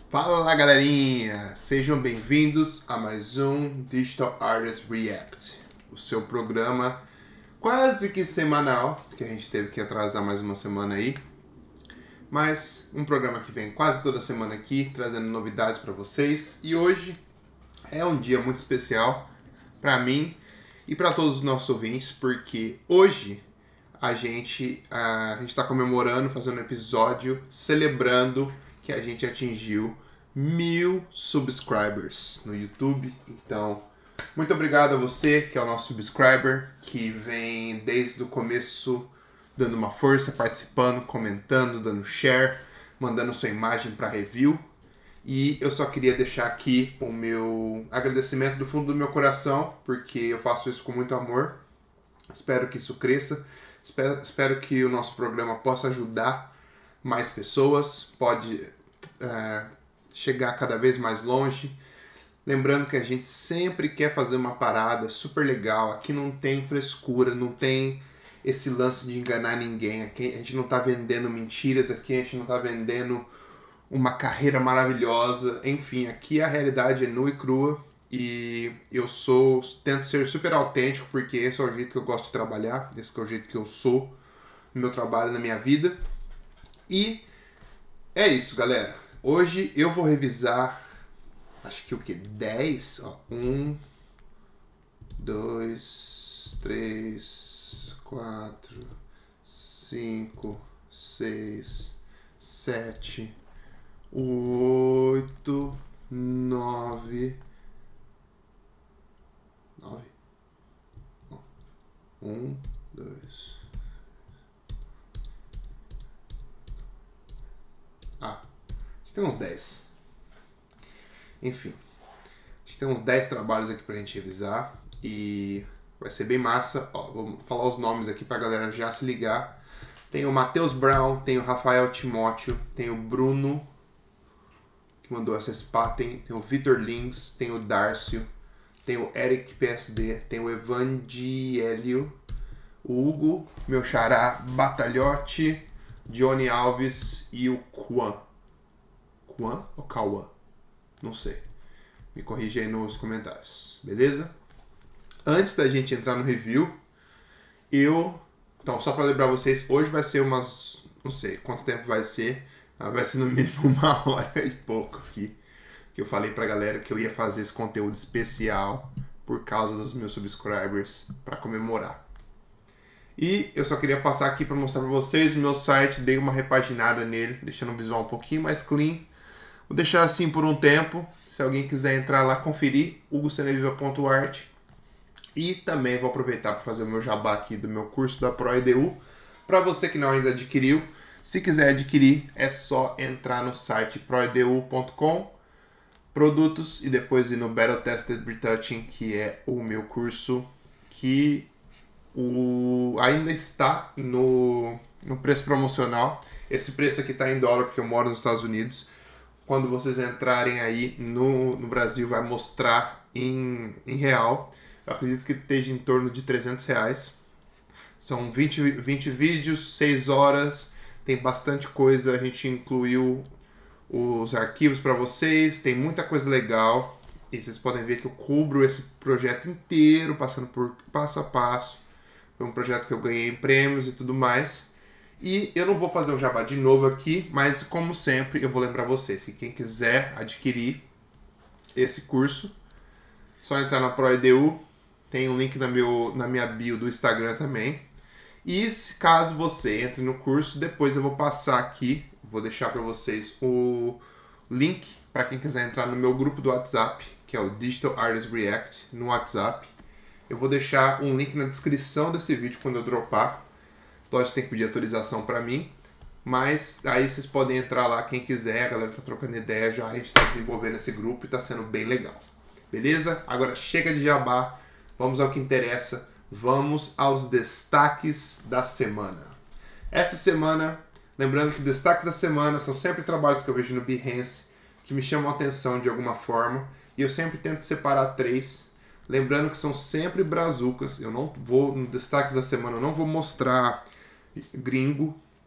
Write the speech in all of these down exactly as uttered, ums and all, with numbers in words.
Fala galerinha, sejam bem-vindos a mais um Digital Artist React, o seu programa quase que semanal, que a gente teve que atrasar mais uma semana aí, mas um programa que vem quase toda semana aqui, trazendo novidades para vocês. E hoje é um dia muito especial para mim e para todos os nossos ouvintes, porque hoje a gente a gente está comemorando, fazendo um episódio celebrando que a gente atingiu mil subscribers no YouTube. Então, muito obrigado a você que é o nosso subscriber, que vem desde o começo dando uma força, participando, comentando, dando share, mandando sua imagem para review. E eu só queria deixar aqui o meu agradecimento do fundo do meu coração, porque eu faço isso com muito amor. Espero que isso cresça. Espero, espero que o nosso programa possa ajudar mais pessoas, pode é, chegar cada vez mais longe. Lembrando que a gente sempre quer fazer uma parada super legal. Aqui não tem frescura, não tem esse lance de enganar ninguém. Aqui a gente não está vendendo mentiras, aqui a gente não está vendendo uma carreira maravilhosa. Enfim, aqui a realidade é nua e crua. E eu sou, tento ser super autêntico, porque esse é o jeito que eu gosto de trabalhar, esse é o jeito que eu sou no meu trabalho, na minha vida. E é isso, galera. Hoje eu vou revisar, acho que o que? dez? Ó, um, dois, três, quatro, cinco, seis, sete, oito, nove... nove? Um, dois... Ah, a gente tem uns dez. Enfim, a gente tem uns dez trabalhos aqui pra gente revisar e vai ser bem massa. Ó, vou falar os nomes aqui pra galera já se ligar. Tem o Matheus Brown, tem o Rafael Timóteo, tem o Bruno, que mandou essa spa, tem, tem o Vitor Lins, tem o Dárcio, tem o Eric P S D, tem o Evangelho, o Hugo, meu xará, Batalhote, Johnny Alves e o Kwan. Kwan ou Kawan? Não sei. Me corrija aí nos comentários, beleza? Antes da gente entrar no review, eu... Então, só para lembrar vocês, hoje vai ser umas... Não sei quanto tempo vai ser. Vai ser no mínimo uma hora e pouco aqui. Que eu falei pra galera que eu ia fazer esse conteúdo especial por causa dos meus subscribers para comemorar. E eu só queria passar aqui para mostrar para vocês o meu site, dei uma repaginada nele, deixando o visual um pouquinho mais clean. Vou deixar assim por um tempo, se alguém quiser entrar lá conferir, hugo seneviva ponto art. E também vou aproveitar para fazer o meu jabá aqui do meu curso da ProEDU. Para você que não ainda adquiriu, se quiser adquirir, é só entrar no site proedu ponto com, produtos, e depois ir no Battle Tested Retouching, que é o meu curso que o, ainda está no, no preço promocional. Esse preço aqui está em dólar porque eu moro nos Estados Unidos. Quando vocês entrarem aí no, no Brasil, vai mostrar em, em real. Eu acredito que esteja em torno de trezentos reais. São vinte, vinte vídeos, seis horas, tem bastante coisa. A gente incluiu os arquivos para vocês, tem muita coisa legal. E vocês podem ver que eu cubro esse projeto inteiro, passando por passo a passo. Foi um projeto que eu ganhei prêmios e tudo mais. E eu não vou fazer o jabá de novo aqui, mas como sempre eu vou lembrar vocês que quem quiser adquirir esse curso, só entrar na ProEDU, tem um link na, meu, na minha bio do Instagram também. E se caso você entre no curso, depois eu vou passar aqui, vou deixar para vocês o link para quem quiser entrar no meu grupo do WhatsApp, que é o Digital Artist React no WhatsApp. Eu vou deixar um link na descrição desse vídeo quando eu dropar. Lógico, tem que pedir autorização para mim, mas aí vocês podem entrar lá quem quiser, a galera tá trocando ideia já, a gente tá desenvolvendo esse grupo e tá sendo bem legal. Beleza? Agora chega de jabá, vamos ao que interessa, vamos aos destaques da semana. Essa semana, lembrando que destaques da semana são sempre trabalhos que eu vejo no Behance, que me chamam a atenção de alguma forma, e eu sempre tento separar três. Lembrando que são sempre brazucas, eu não vou, no destaques da semana, eu não vou mostrar gringo,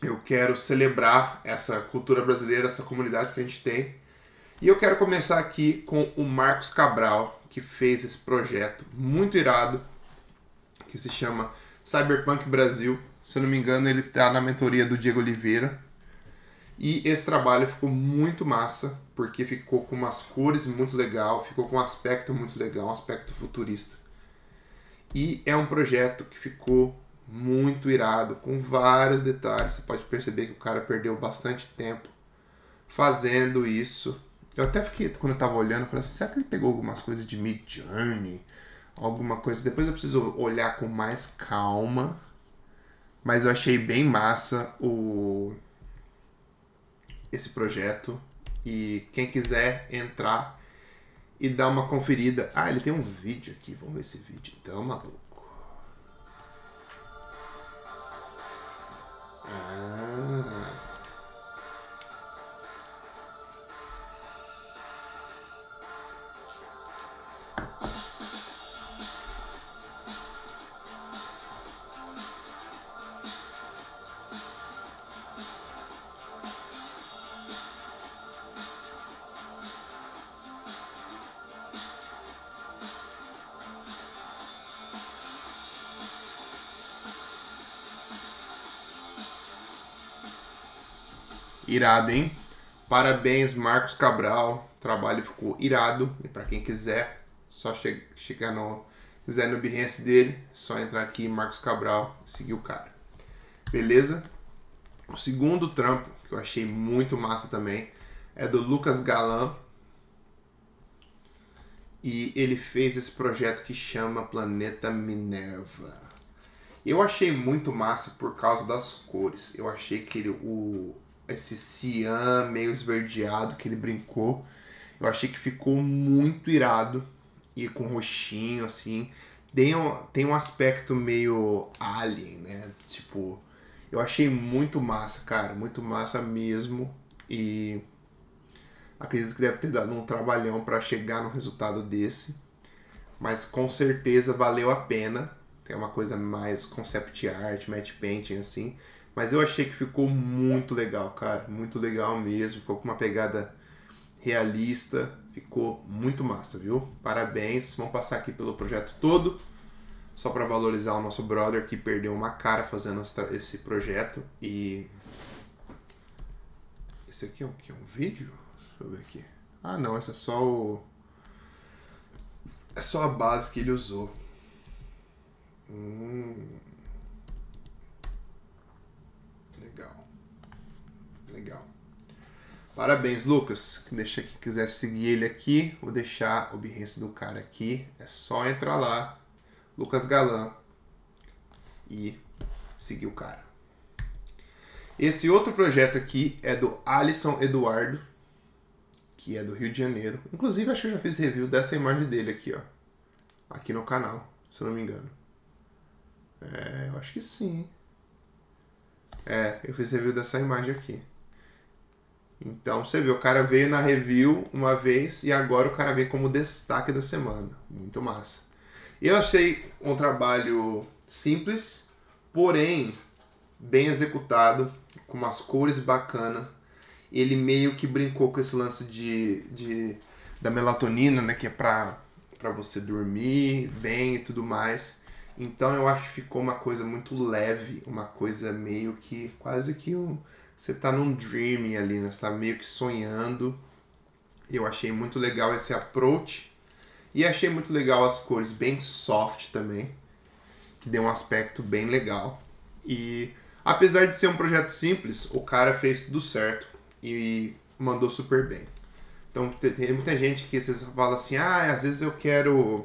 Eu quero celebrar essa cultura brasileira, essa comunidade que a gente tem. E eu quero começar aqui com o Marcos Cabral, que fez esse projeto muito irado, que se chama Cyberpunk Brasil. Se eu não me engano, ele está na mentoria do Diego Oliveira. E esse trabalho ficou muito massa, porque ficou com umas cores muito legal, ficou com um aspecto muito legal, um aspecto futurista. E é um projeto que ficou muito irado, com vários detalhes. Você pode perceber que o cara perdeu bastante tempo fazendo isso. Eu até fiquei, quando eu tava olhando, eu falei assim, será que ele pegou algumas coisas de Midjourney? Alguma coisa. Depois eu preciso olhar com mais calma. Mas eu achei bem massa o... esse projeto. E quem quiser entrar e dar uma conferida. Ah, ele tem um vídeo aqui. Vamos ver esse vídeo então, maluco. Ah... Irado, hein? Parabéns, Marcos Cabral. O trabalho ficou irado. E para quem quiser, só che chegar no... quiser no Behance dele, só entrar aqui, Marcos Cabral, e seguir o cara. Beleza? O segundo trampo, que eu achei muito massa também, é do Lucas Galan. E ele fez esse projeto que chama Planeta Minerva. Eu achei muito massa por causa das cores. Eu achei que ele, o... esse cian meio esverdeado que ele brincou, eu achei que ficou muito irado, e com roxinho assim, tem um, tem um aspecto meio alien, né, tipo, eu achei muito massa, cara, muito massa mesmo, e acredito que deve ter dado um trabalhão para chegar no resultado desse, mas com certeza valeu a pena. É uma coisa mais concept art, matte painting assim. Mas eu achei que ficou muito legal, cara. Muito legal mesmo. Ficou com uma pegada realista. Ficou muito massa, viu? Parabéns. Vamos passar aqui pelo projeto todo. Só para valorizar o nosso brother que perdeu uma cara fazendo esse projeto. E... esse aqui é um, que é um vídeo? Deixa eu ver aqui. Ah, não. Esse é só o... é só a base que ele usou. Hum... Legal. Legal. Parabéns, Lucas. Deixa quem quiser seguir ele aqui. Vou deixar o Behance do cara aqui. É só entrar lá. Lucas Galan. E seguir o cara. Esse outro projeto aqui é do Alisson Eduardo, que é do Rio de Janeiro. Inclusive, acho que eu já fiz review dessa imagem dele aqui, ó. Aqui no canal, se eu não me engano. É, eu acho que sim. É, eu fiz review dessa imagem aqui. Então, você vê, o cara veio na review uma vez e agora o cara veio como destaque da semana. Muito massa. Eu achei um trabalho simples, porém bem executado, com umas cores bacanas. Ele meio que brincou com esse lance de, de, da melatonina, né, que é pra, pra você dormir bem e tudo mais. Então eu acho que ficou uma coisa muito leve, uma coisa meio que, quase que um, você tá num dreaming ali, né? Você tá meio que sonhando. Eu achei muito legal esse approach. E achei muito legal as cores bem soft também, que deu um aspecto bem legal. E apesar de ser um projeto simples, o cara fez tudo certo e mandou super bem. Então tem muita gente que às vezes fala assim, ah, às vezes eu quero...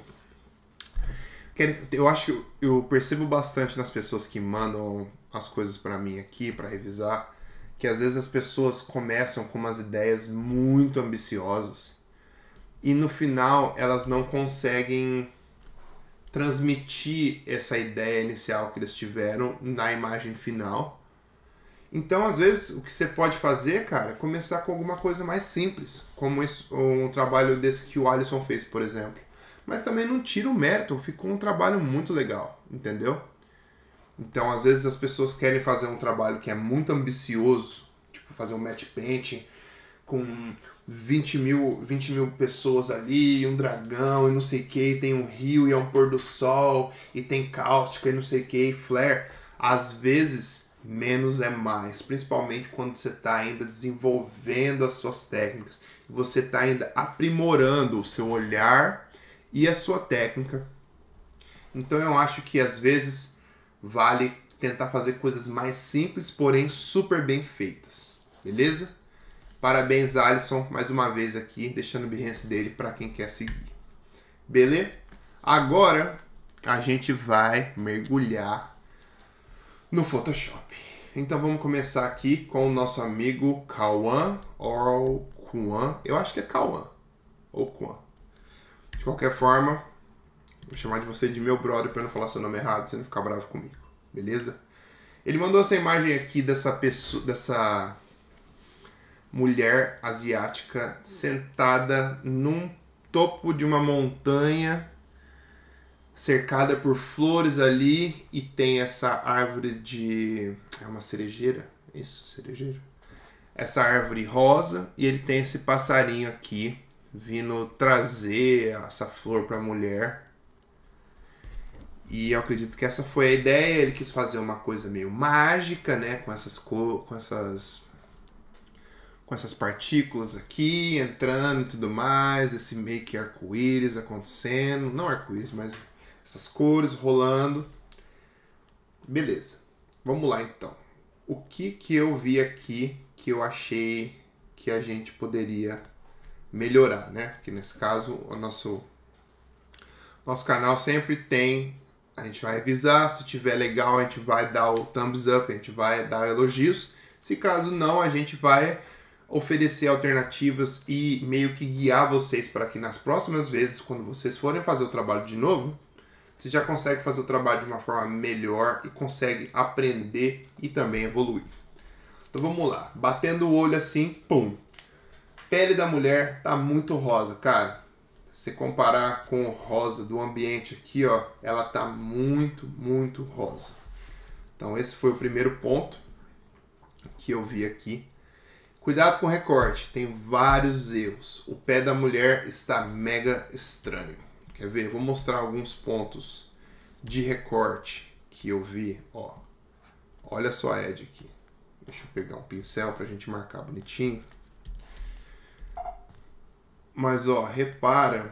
Eu acho que eu percebo bastante nas pessoas que mandam as coisas pra mim aqui, pra revisar, que às vezes as pessoas começam com umas ideias muito ambiciosas e no final elas não conseguem transmitir essa ideia inicial que eles tiveram na imagem final. Então, às vezes, o que você pode fazer, cara, é começar com alguma coisa mais simples, como esse, um trabalho desse que o Alisson fez, por exemplo. Mas também não tira o mérito, ficou um trabalho muito legal, entendeu? Então, às vezes, as pessoas querem fazer um trabalho que é muito ambicioso, tipo fazer um matte painting com vinte mil, vinte mil pessoas ali, um dragão e não sei o que, e tem um rio e é um pôr do sol, e tem cáustica e não sei o que, e flare. Às vezes, menos é mais, principalmente quando você está ainda desenvolvendo as suas técnicas, você está ainda aprimorando o seu olhar e a sua técnica. Então eu acho que às vezes vale tentar fazer coisas mais simples, porém super bem feitas. Beleza? Parabéns, Alisson, mais uma vez aqui, deixando o Behance dele para quem quer seguir. Beleza? Agora a gente vai mergulhar no Photoshop. Então vamos começar aqui com o nosso amigo Cauã ou Kuan. Eu acho que é Cauã ou Kuan. De qualquer forma, vou chamar de você de meu brother para não falar seu nome errado, você não ficar bravo comigo. Beleza? Ele mandou essa imagem aqui dessa pessoa, dessa mulher asiática sentada num topo de uma montanha, cercada por flores ali, e tem essa árvore de... é uma cerejeira? Isso, cerejeira. Essa árvore rosa, e ele tem esse passarinho aqui, vindo trazer essa flor para a mulher. E eu acredito que essa foi a ideia, ele quis fazer uma coisa meio mágica, né, com essas cor, com essas com essas partículas aqui entrando e tudo mais, esse meio que arco-íris acontecendo, não arco-íris, mas essas cores rolando. Beleza. Vamos lá então. O que que eu vi aqui que eu achei que a gente poderia melhorar, né? Porque nesse caso o nosso nosso canal sempre tem, a gente vai revisar, se tiver legal a gente vai dar o thumbs up, a gente vai dar elogios. Se caso não, a gente vai oferecer alternativas e meio que guiar vocês para que nas próximas vezes, quando vocês forem fazer o trabalho de novo, você já consegue fazer o trabalho de uma forma melhor e consegue aprender e também evoluir. Então vamos lá, batendo o olho assim, pum. Pele da mulher tá muito rosa, cara. Se comparar com o rosa do ambiente aqui, ó, ela tá muito, muito rosa. Então esse foi o primeiro ponto que eu vi aqui. Cuidado com o recorte, tem vários erros. O pé da mulher está mega estranho. Quer ver? Vou mostrar alguns pontos de recorte que eu vi. Ó, olha só a edge aqui. Deixa eu pegar um pincel pra gente marcar bonitinho. Mas ó, repara.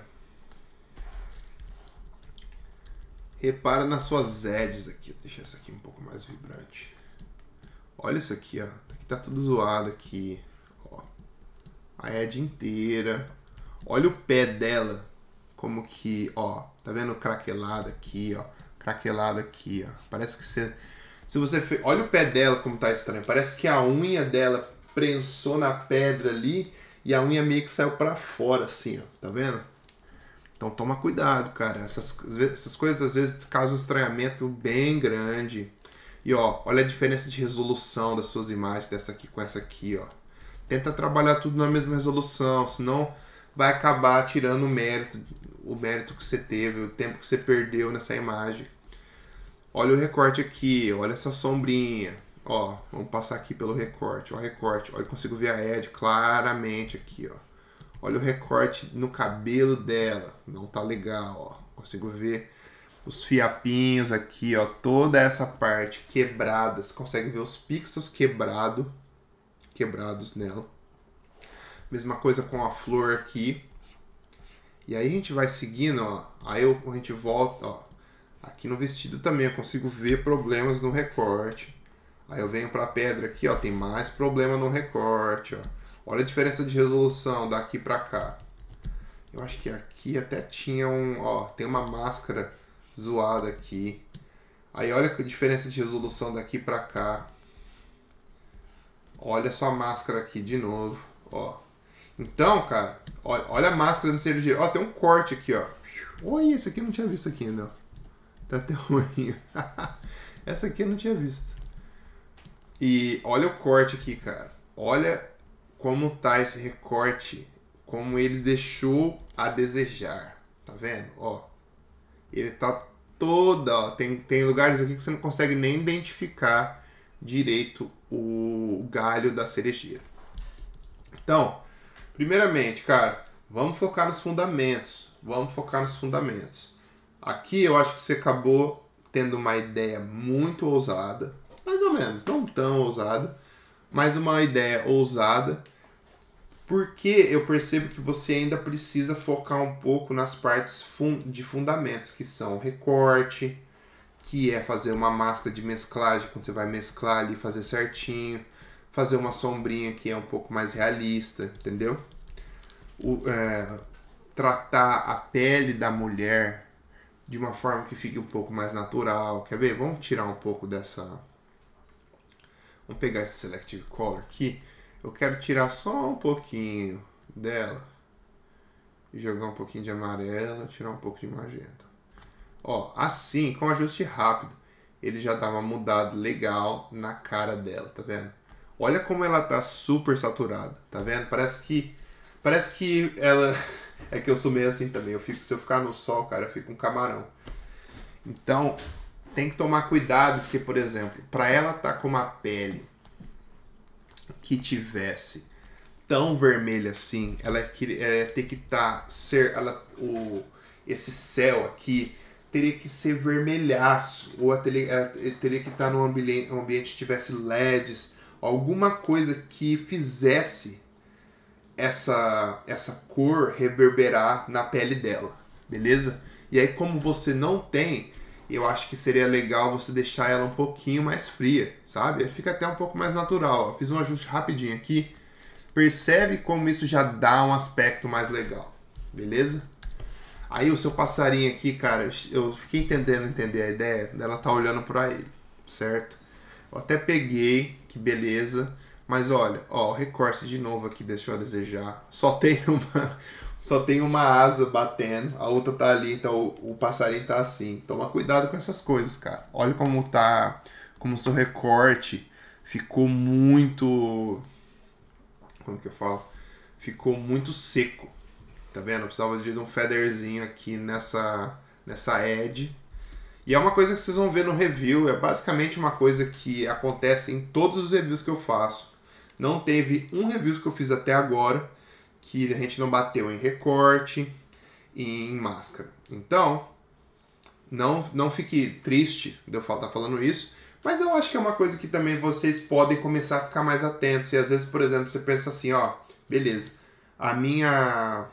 Repara nas suas edges aqui. Vou deixar essa aqui um pouco mais vibrante. Olha isso aqui, ó. Aqui tá tudo zoado aqui. Ó. A edge inteira. Olha o pé dela. Como que, ó. Tá vendo craquelado aqui, ó. Craquelado aqui, ó. Parece que você... Se você... Fe... Olha o pé dela como tá estranho. Parece que a unha dela prensou na pedra ali e a unha meio que saiu pra fora, assim, ó. Tá vendo? Então toma cuidado, cara. Essas, essas coisas às vezes causam um estranhamento bem grande. E ó, olha a diferença de resolução das suas imagens, dessa aqui com essa aqui, ó. Tenta trabalhar tudo na mesma resolução, senão vai acabar tirando o mérito, o mérito que você teve, o tempo que você perdeu nessa imagem. Olha o recorte aqui, olha essa sombrinha. Ó, vamos passar aqui pelo recorte, ó, recorte. Olha, eu consigo ver a edge claramente aqui, ó. Olha o recorte no cabelo dela, não tá legal, ó. Consigo ver os fiapinhos aqui, ó, toda essa parte quebrada. Você consegue ver os pixels quebrado, quebrados nela. Mesma coisa com a flor aqui. E aí a gente vai seguindo, ó. Aí eu, a gente volta, ó. Aqui no vestido também eu consigo ver problemas no recorte. Aí eu venho pra pedra aqui, ó. Tem mais problema no recorte, ó. Olha a diferença de resolução daqui pra cá. Eu acho que aqui até tinha um, ó. Tem uma máscara zoada aqui. Aí olha a diferença de resolução daqui pra cá. Olha só a máscara aqui de novo, ó. Então, cara, olha, olha a máscara no cirurgia. Ó, tem um corte aqui, ó. Olha, esse aqui eu não tinha visto aqui ainda. Tá até ruim. Essa aqui eu não tinha visto. E olha o corte aqui, cara. Olha como tá esse recorte. Como ele deixou a desejar. Tá vendo? Ó. Ele tá toda, ó. Tem, tem lugares aqui que você não consegue nem identificar direito o galho da cerejeira. Então, primeiramente, cara, vamos focar nos fundamentos. Vamos focar nos fundamentos. Aqui eu acho que você acabou tendo uma ideia muito ousada, mais ou menos, não tão ousada, mas uma ideia ousada, porque eu percebo que você ainda precisa focar um pouco nas partes de fundamentos, que são o recorte, que é fazer uma máscara de mesclagem, quando você vai mesclar ali, fazer certinho, fazer uma sombrinha que é um pouco mais realista, entendeu? O, é, tratar a pele da mulher de uma forma que fique um pouco mais natural. Quer ver? Vamos tirar um pouco dessa... Vamos pegar esse Selective Color aqui. Eu quero tirar só um pouquinho dela. E jogar um pouquinho de amarelo, tirar um pouco de magenta. Ó, assim, com ajuste rápido, ele já dá uma mudada legal na cara dela, tá vendo? Olha como ela tá super saturada, tá vendo? Parece que... Parece que ela... É que eu sou meio assim também. Eu fico, se eu ficar no sol, cara, eu fico um camarão. Então, tem que tomar cuidado, porque, por exemplo, para ela estar tá com uma pele que tivesse tão vermelha assim, ela é, ter que estar tá, ser, ela, o, esse céu aqui teria que ser vermelhaço, ou teria, teria que estar tá num ambiente, um ambiente que tivesse L E Ds, alguma coisa que fizesse essa, essa cor reverberar na pele dela, beleza? E aí, como você não tem, eu acho que seria legal você deixar ela um pouquinho mais fria, sabe? Ele fica até um pouco mais natural. Eu fiz um ajuste rapidinho aqui. Percebe como isso já dá um aspecto mais legal, beleza? Aí o seu passarinho aqui, cara, eu fiquei tentando entender a ideia dela tá olhando para ele, certo? Eu até peguei, que beleza. Mas olha, ó, o recorte de novo aqui deixou a desejar. Só tem uma, só tem uma asa batendo, a outra tá ali, então o, o passarinho tá assim. Toma cuidado com essas coisas, cara. Olha como tá, como o seu recorte ficou muito, como que eu falo? Ficou muito seco. Tá vendo? Eu precisava de um featherzinho aqui nessa, nessa edge. E é uma coisa que vocês vão ver no review, é basicamente uma coisa que acontece em todos os reviews que eu faço. Não teve um review que eu fiz até agora que a gente não bateu em recorte e em máscara. Então, não, não fique triste de eu estar falando isso, mas eu acho que é uma coisa que também vocês podem começar a ficar mais atentos. E às vezes, por exemplo, você pensa assim, ó, beleza, a minha...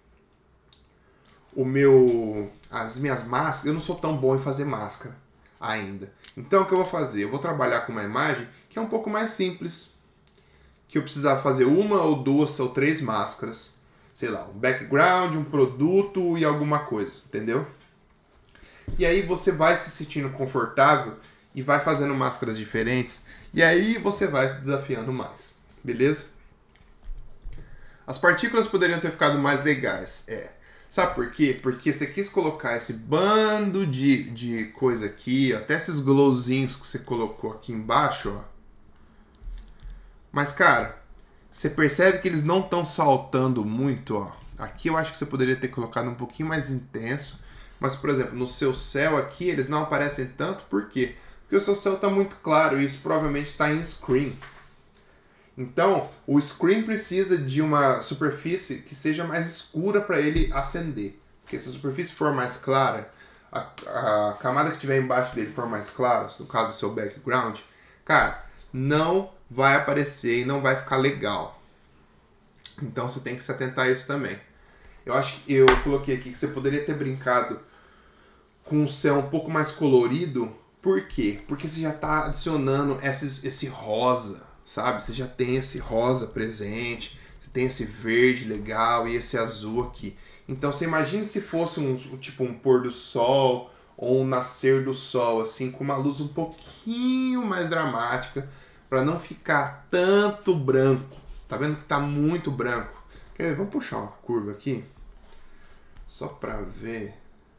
O meu... As minhas máscaras, eu não sou tão bom em fazer máscara ainda. Então, o que eu vou fazer? Eu vou trabalhar com uma imagem que é um pouco mais simples, que eu precisava fazer uma ou duas ou três máscaras, sei lá, um background, um produto e alguma coisa, entendeu? E aí você vai se sentindo confortável e vai fazendo máscaras diferentes, e aí você vai se desafiando mais, beleza? As partículas poderiam ter ficado mais legais, é. Sabe por quê? Porque você quis colocar esse bando de, de coisa aqui, ó, até esses glowzinhos que você colocou aqui embaixo, ó. Mas, cara, você percebe que eles não estão saltando muito, ó. Aqui eu acho que você poderia ter colocado um pouquinho mais intenso. Mas, por exemplo, no seu céu aqui, eles não aparecem tanto. Por quê? Porque o seu céu está muito claro e isso provavelmente está em screen. Então, o screen precisa de uma superfície que seja mais escura para ele acender. Porque se a superfície for mais clara, a, a camada que estiver embaixo dele for mais clara, no caso do seu background, cara, não vai aparecer e não vai ficar legal. Então você tem que se atentar a isso também. Eu acho que eu coloquei aqui que você poderia ter brincado com o céu um pouco mais colorido. Por quê? Porque você já está adicionando esse, esse rosa, sabe? Você já tem esse rosa presente, você tem esse verde legal e esse azul aqui. Então você imagina se fosse um tipo um pôr do sol ou um nascer do sol, assim, com uma luz um pouquinho mais dramática, para não ficar tanto branco. Tá vendo que tá muito branco? Quer ver? Vamos puxar uma curva aqui, só para ver.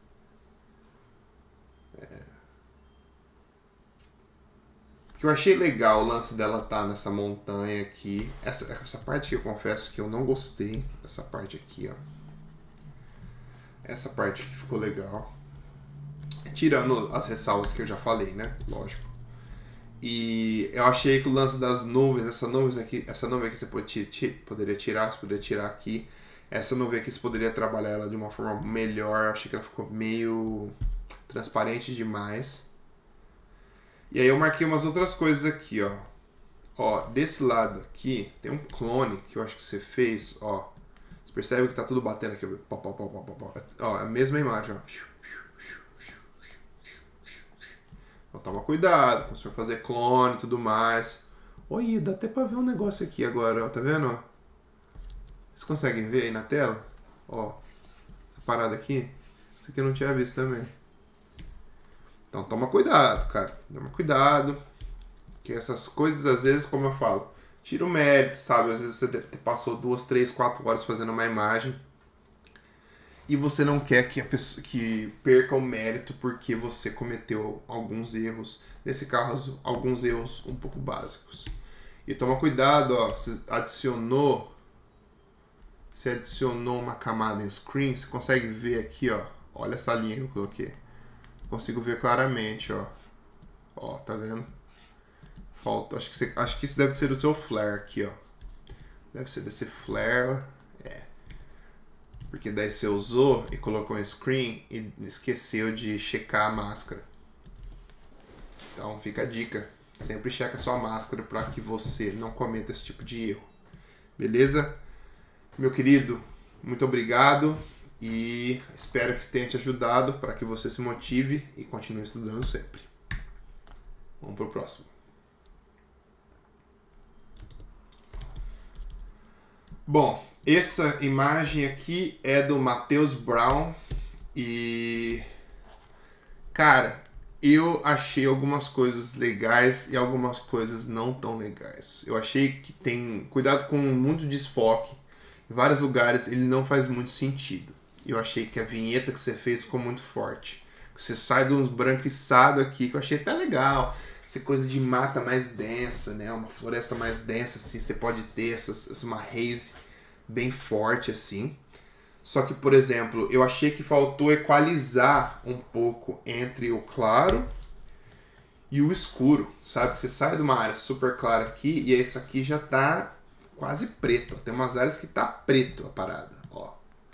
É... Que eu achei legal o lance dela estar tá nessa montanha aqui. Essa, essa parte que eu confesso que eu não gostei. Essa parte aqui, ó. Essa parte aqui ficou legal. tirando as ressalvas que eu já falei, né? Lógico. E eu achei que o lance das nuvens, essa nuvem aqui, essa nuvem aqui você pode, poderia tirar, você poderia tirar aqui. Essa nuvem aqui você poderia trabalhar ela de uma forma melhor. Eu achei que ela ficou meio transparente demais. E aí eu marquei umas outras coisas aqui, ó. Ó, desse lado aqui tem um clone que eu acho que você fez, ó. Você percebe que tá tudo batendo aqui, ó. Ó, a mesma imagem, ó. Então toma cuidado quando você for fazer clone e tudo mais. Oi, dá até pra ver um negócio aqui agora, ó. Tá vendo? Vocês conseguem ver aí na tela? Ó, essa parada aqui. Isso aqui eu não tinha visto também. Então toma cuidado, cara. Toma cuidado. Que essas coisas, às vezes, como eu falo, tira o mérito, sabe? Às vezes você passou duas, três, quatro horas fazendo uma imagem e você não quer que a pessoa que perca o mérito porque você cometeu alguns erros. Nesse caso, alguns erros um pouco básicos. E toma cuidado, ó. Você adicionou, você adicionou uma camada em screen, você consegue ver aqui, ó. Olha essa linha que eu coloquei. Consigo ver claramente, ó. Ó, tá vendo? Falta, acho que, você, acho que isso deve ser do seu flare aqui, ó. Deve ser desse flare. É. Porque daí você usou e colocou um screen e esqueceu de checar a máscara. Então fica a dica. Sempre checa a sua máscara para que você não cometa esse tipo de erro. Beleza? Meu querido, muito obrigado. E espero que tenha te ajudado para que você se motive e continue estudando sempre. Vamos pro próximo. Bom, essa imagem aqui é do Matheus Brown e, cara, eu achei algumas coisas legais e algumas coisas não tão legais. Eu achei que tem cuidado com muito desfoque. Em vários lugares ele não faz muito sentido. Eu achei que a vinheta que você fez ficou muito forte. Você sai de uns branquiçados aqui que eu achei até legal. Essa coisa de mata mais densa, né? Uma floresta mais densa, assim, você pode ter essas, uma haze bem forte, assim. Só que, por exemplo, eu achei que faltou equalizar um pouco entre o claro e o escuro, sabe? Você sai de uma área super clara aqui e esse aqui já tá quase preto. Tem umas áreas que tá preto a parada, ó.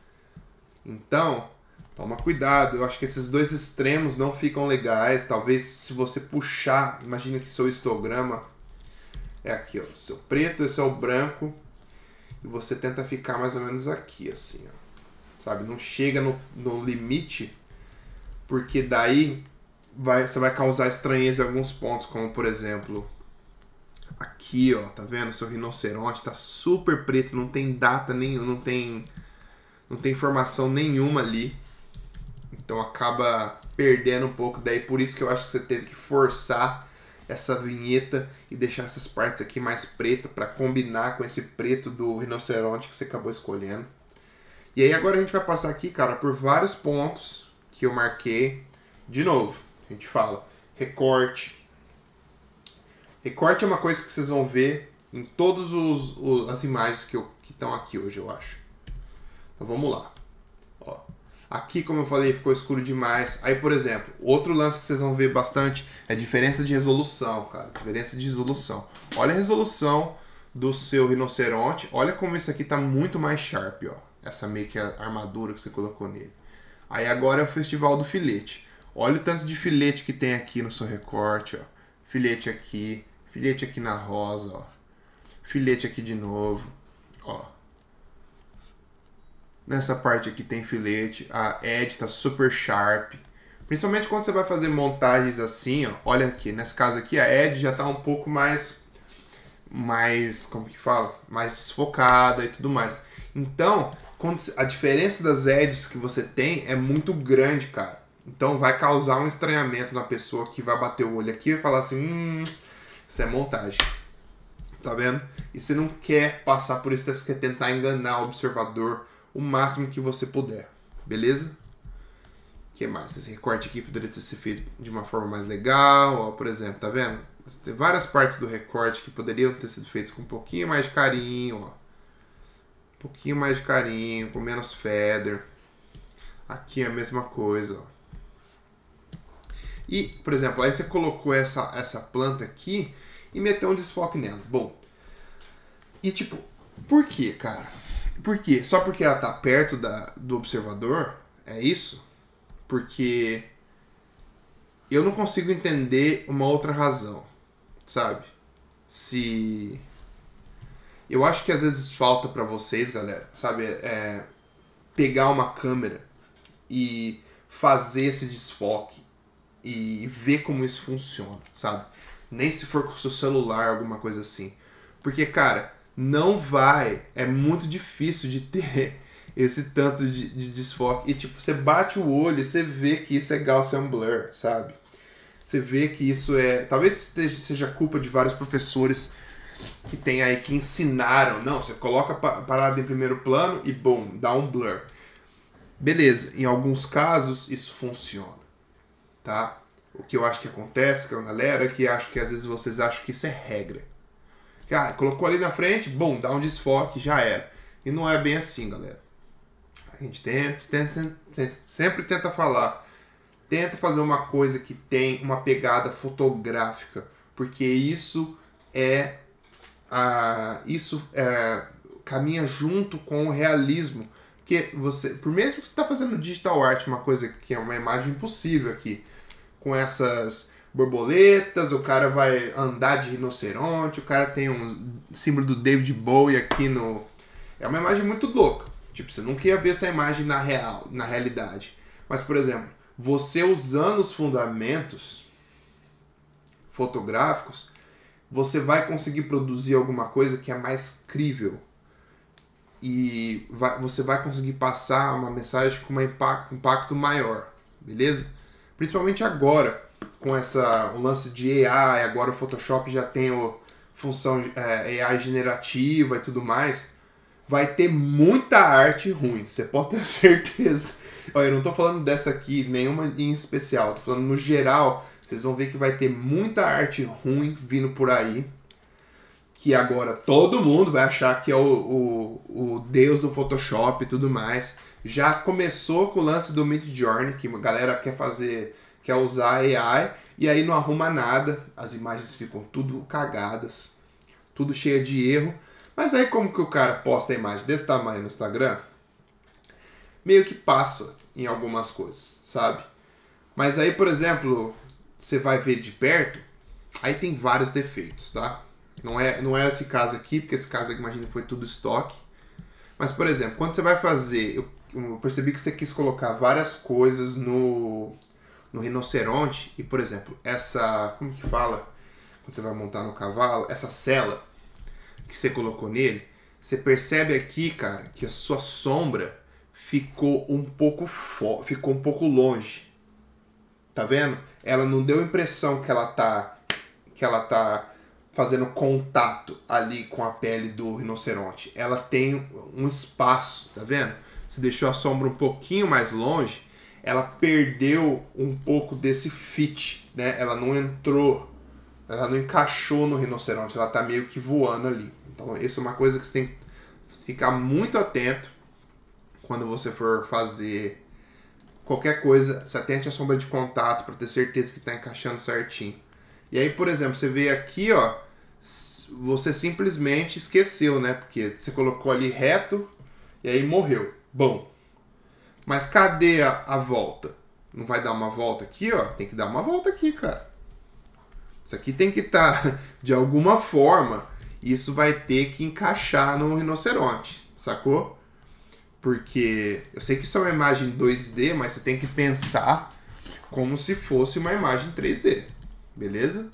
Então, toma cuidado. Eu acho que esses dois extremos não ficam legais. Talvez se você puxar, imagina que seu histograma é aqui, ó. Seu preto, esse é o branco. E você tenta ficar mais ou menos aqui, assim, ó. Sabe? Não chega no, no limite, porque daí vai, você vai causar estranheza em alguns pontos, como por exemplo, aqui, ó, tá vendo? Seu rinoceronte tá super preto, não tem data nenhuma, não tem, não tem informação nenhuma ali. Então acaba perdendo um pouco, daí por isso que eu acho que você teve que forçar essa vinheta e deixar essas partes aqui mais pretas para combinar com esse preto do rinoceronte que você acabou escolhendo. E aí agora a gente vai passar aqui, cara, por vários pontos que eu marquei. De novo, a gente fala recorte. Recorte é uma coisa que vocês vão ver em todas as imagens que estão aqui hoje, eu acho. Então vamos lá. Ó. Aqui, como eu falei, ficou escuro demais. Aí, por exemplo, outro lance que vocês vão ver bastante é a diferença de resolução, cara. Diferença de resolução. Olha a resolução do seu rinoceronte. Olha como isso aqui tá muito mais sharp, ó. Essa meio que a armadura que você colocou nele. Aí agora é o festival do filete. Olha o tanto de filete que tem aqui no seu recorte, ó. Filete aqui. Filete aqui na rosa, ó. Filete aqui de novo, ó. Nessa parte aqui tem filete, a edge tá super sharp. Principalmente quando você vai fazer montagens assim, ó. Olha aqui, nesse caso aqui a edge já tá um pouco mais, mais, como que fala? Mais desfocada e tudo mais. Então, quando a diferença das edges que você tem é muito grande, cara. Então vai causar um estranhamento na pessoa que vai bater o olho aqui e falar assim, hum, isso é montagem. Tá vendo? E você não quer passar por isso, você quer tentar enganar o observador o máximo que você puder, beleza? O que mais? Esse recorte aqui poderia ter sido feito de uma forma mais legal, ó, por exemplo, tá vendo? Tem várias partes do recorte que poderiam ter sido feitas com um pouquinho mais de carinho, ó. Um pouquinho mais de carinho, com menos feather. Aqui é a mesma coisa, ó. E, por exemplo, aí você colocou essa, essa planta aqui e meteu um desfoque nela. Bom, e tipo, por quê, cara? Por quê? Só porque ela tá perto da, do observador? É isso? Porque eu não consigo entender uma outra razão, sabe? Se... Eu acho que às vezes falta pra vocês, galera, sabe? É pegar uma câmera e fazer esse desfoque e ver como isso funciona, sabe? Nem se for com o seu celular, alguma coisa assim. Porque, cara, não vai... É muito difícil de ter esse tanto de, de desfoque. E, tipo, você bate o olho e você vê que isso é Gaussian Blur, sabe? Você vê que isso é... Talvez seja culpa de vários professores que tem aí, que ensinaram. Não, você coloca a parada em primeiro plano e, bom, dá um blur. Beleza, em alguns casos isso funciona, tá? O que eu acho que acontece com a galera é que acho que às vezes vocês acham que isso é regra. Cara, colocou ali na frente, bom, dá um desfoque, já era. E não é bem assim, galera. A gente tenta, tenta, tenta, sempre tenta falar. Tenta fazer uma coisa que tem uma pegada fotográfica, porque isso é... a isso é, caminha junto com o realismo. Porque você, por mesmo que você está fazendo digital art, uma coisa que é uma imagem impossível aqui, com essas borboletas, o cara vai andar de rinoceronte, o cara tem um símbolo do David Bowie aqui no... É uma imagem muito louca. Tipo, você nunca ia ver essa imagem na real, na realidade. Mas, por exemplo, você usando os fundamentos fotográficos, você vai conseguir produzir alguma coisa que é mais crível. E vai, você vai conseguir passar uma mensagem com um impacto, impacto maior, beleza? Principalmente agora, com essa, o lance de A I, agora o Photoshop já tem a função é, A I generativa e tudo mais, vai ter muita arte ruim, você pode ter certeza. Olha, eu não estou falando dessa aqui, nenhuma em especial, estou falando no geral, vocês vão ver que vai ter muita arte ruim vindo por aí, que agora todo mundo vai achar que é o, o, o deus do Photoshop e tudo mais. Já começou com o lance do Midjourney, que a galera quer fazer, quer usar A I, e aí não arruma nada, as imagens ficam tudo cagadas, tudo cheio de erro. Mas aí como que o cara posta a imagem desse tamanho no Instagram? Meio que passa em algumas coisas, sabe? Mas aí, por exemplo, você vai ver de perto, aí tem vários defeitos, tá? Não é, não é esse caso aqui, porque esse caso aqui, imagina, foi tudo estoque. Mas, por exemplo, quando você vai fazer... Eu, eu percebi que você quis colocar várias coisas no, no rinoceronte. E, por exemplo, essa... Como que fala? Quando você vai montar no cavalo. Essa sela que você colocou nele. Você percebe aqui, cara, que a sua sombra ficou um pouco, fo- ficou um pouco longe. Tá vendo? Ela não deu a impressão que ela tá... Que ela tá... fazendo contato ali com a pele do rinoceronte. Ela tem um espaço, tá vendo? Você deixou a sombra um pouquinho mais longe, ela perdeu um pouco desse fit, né? Ela não entrou, ela não encaixou no rinoceronte, ela tá meio que voando ali. Então, isso é uma coisa que você tem que ficar muito atento quando você for fazer qualquer coisa. Se atente à sombra de contato para ter certeza que tá encaixando certinho. E aí, por exemplo, você vê aqui, ó, você simplesmente esqueceu, né? Porque você colocou ali reto e aí morreu. Bom, mas cadê a, a volta? Não vai dar uma volta aqui, ó? Tem que dar uma volta aqui, cara. Isso aqui tem que estar, de alguma forma, isso vai ter que encaixar no rinoceronte, sacou? Porque eu sei que isso é uma imagem dois D, mas você tem que pensar como se fosse uma imagem três D. Beleza?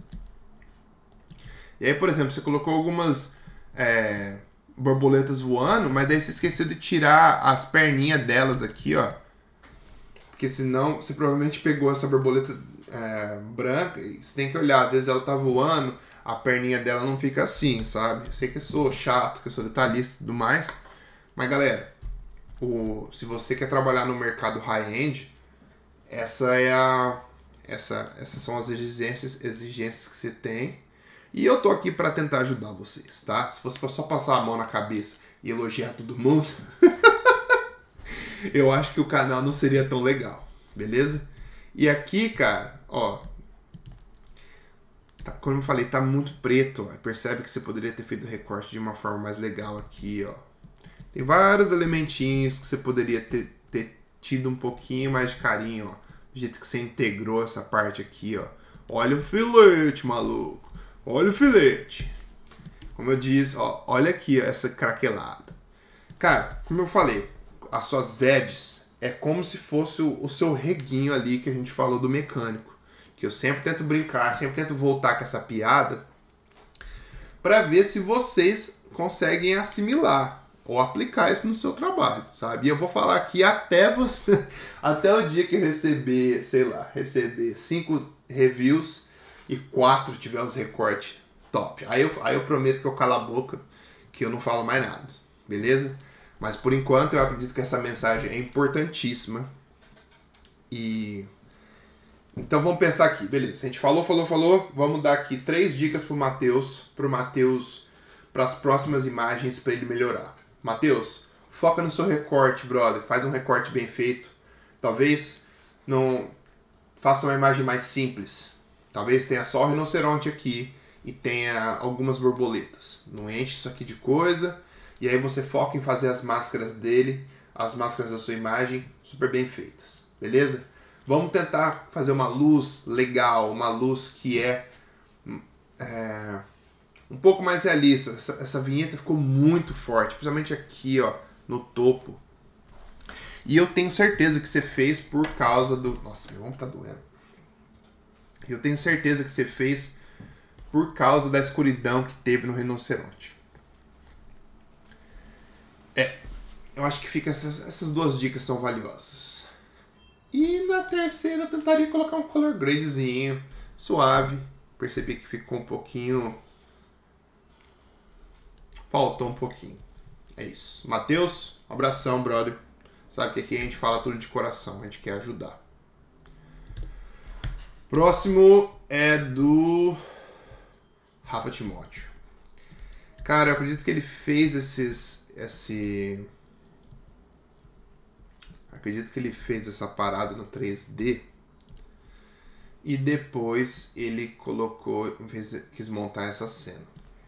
E aí, por exemplo, você colocou algumas é, borboletas voando, mas daí você esqueceu de tirar as perninhas delas aqui, ó. Porque senão você provavelmente pegou essa borboleta é, branca e você tem que olhar. Às vezes ela tá voando, a perninha dela não fica assim, sabe? Eu sei que eu sou chato, que eu sou detalhista e tudo mais. Mas, galera, o, se você quer trabalhar no mercado high-end, essa é a... Essa, essas são as exigências, exigências que você tem. E eu tô aqui para tentar ajudar vocês, tá? Se fosse só passar a mão na cabeça e elogiar todo mundo, eu acho que o canal não seria tão legal, beleza? E aqui, cara, ó, tá, como eu falei, tá muito preto, ó. Percebe que você poderia ter feito o recorte de uma forma mais legal aqui, ó. Tem vários elementinhos que você poderia ter, ter tido um pouquinho mais de carinho, ó. Do jeito que você integrou essa parte aqui, ó. Olha o filete, maluco. Olha o filete. Como eu disse, ó, olha aqui ó, essa craquelada. Cara, como eu falei, as suas edges é como se fosse o, o seu reguinho ali que a gente falou do mecânico. Que eu sempre tento brincar, sempre tento voltar com essa piada para ver se vocês conseguem assimilar ou aplicar isso no seu trabalho, sabe? E eu vou falar aqui até você, até o dia que eu receber, sei lá, receber cinco reviews e quatro tiver os recortes top. Aí eu, aí eu prometo que eu calo a boca, que eu não falo mais nada, beleza? Mas por enquanto eu acredito que essa mensagem é importantíssima. E então vamos pensar aqui, beleza? A gente falou, falou, falou. Vamos dar aqui três dicas pro Matheus, pro Matheus, para as próximas imagens para ele melhorar. Matheus, foca no seu recorte, brother. Faz um recorte bem feito. Talvez não faça uma imagem mais simples. Talvez tenha só o rinoceronte aqui e tenha algumas borboletas. Não enche isso aqui de coisa. E aí você foca em fazer as máscaras dele, as máscaras da sua imagem, super bem feitas. Beleza? Vamos tentar fazer uma luz legal, uma luz que é, é um pouco mais realista. Essa, essa vinheta ficou muito forte, principalmente aqui, ó, no topo. E eu tenho certeza que você fez por causa do... Nossa, meu ombro tá doendo. Eu tenho certeza que você fez por causa da escuridão que teve no rinoceronte. É, eu acho que fica essas, essas duas dicas são valiosas. E na terceira eu tentaria colocar um color gradezinho, suave. Percebi que ficou um pouquinho... Faltou um pouquinho. É isso. Matheus, um abração, brother. Sabe que aqui a gente fala tudo de coração, a gente quer ajudar. Próximo é do Rafa Timóteo. Cara, eu acredito que ele fez esses... Esse... Acredito que ele fez essa parada no três D e depois ele colocou, quis montar essa cena.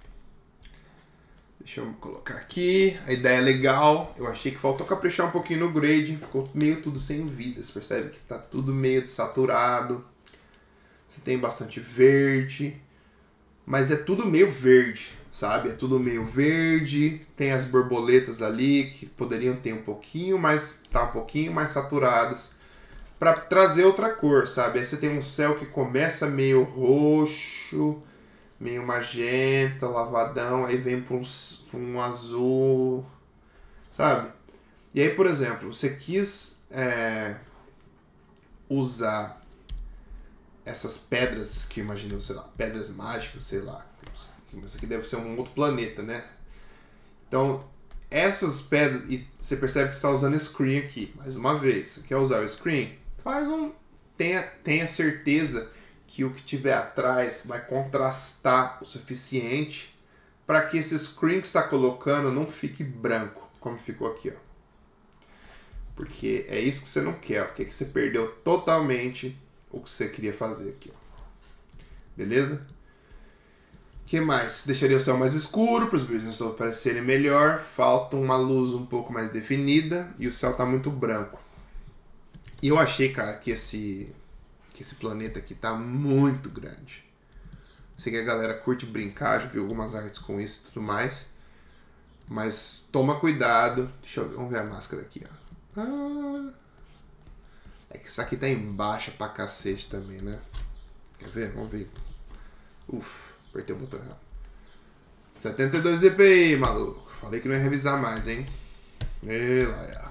Deixa eu colocar aqui, a ideia é legal, eu achei que faltou caprichar um pouquinho no grade, ficou meio tudo sem vida, você percebe que tá tudo meio desaturado, você tem bastante verde, mas é tudo meio verde, sabe? É tudo meio verde, tem as borboletas ali que poderiam ter um pouquinho mais, tá um pouquinho mais saturadas para trazer outra cor, sabe? Aí você tem um céu que começa meio roxo, meio magenta, lavadão, aí vem para um, um azul, sabe? E aí, por exemplo, você quis é, usar essas pedras que eu imagino, sei lá, pedras mágicas, sei lá. Isso aqui deve ser um outro planeta, né? Então, essas pedras... E você percebe que você está usando screen aqui. Mais uma vez, você quer usar o screen? Faz um... Tenha, tenha certeza que o que tiver atrás vai contrastar o suficiente para que esse screen que você está colocando não fique branco, como ficou aqui, ó. Porque é isso que você não quer, ó. Porque você perdeu totalmente o que você queria fazer aqui, ó. Beleza? O que mais? Deixaria o céu mais escuro para os brilhos parecerem melhor. Falta uma luz um pouco mais definida e o céu está muito branco. E eu achei, cara, que esse, que esse planeta aqui tá muito grande. Sei que a galera curte brincar, já vi algumas artes com isso e tudo mais. Mas toma cuidado. Deixa eu ver, vamos ver a máscara aqui, ó. Ah, é que isso aqui tá embaixo pra cacete também, né? Quer ver? Vamos ver. Uf. Apertei o botão errado. setenta e dois D P I, maluco. Falei que não ia revisar mais, hein? E lá, é.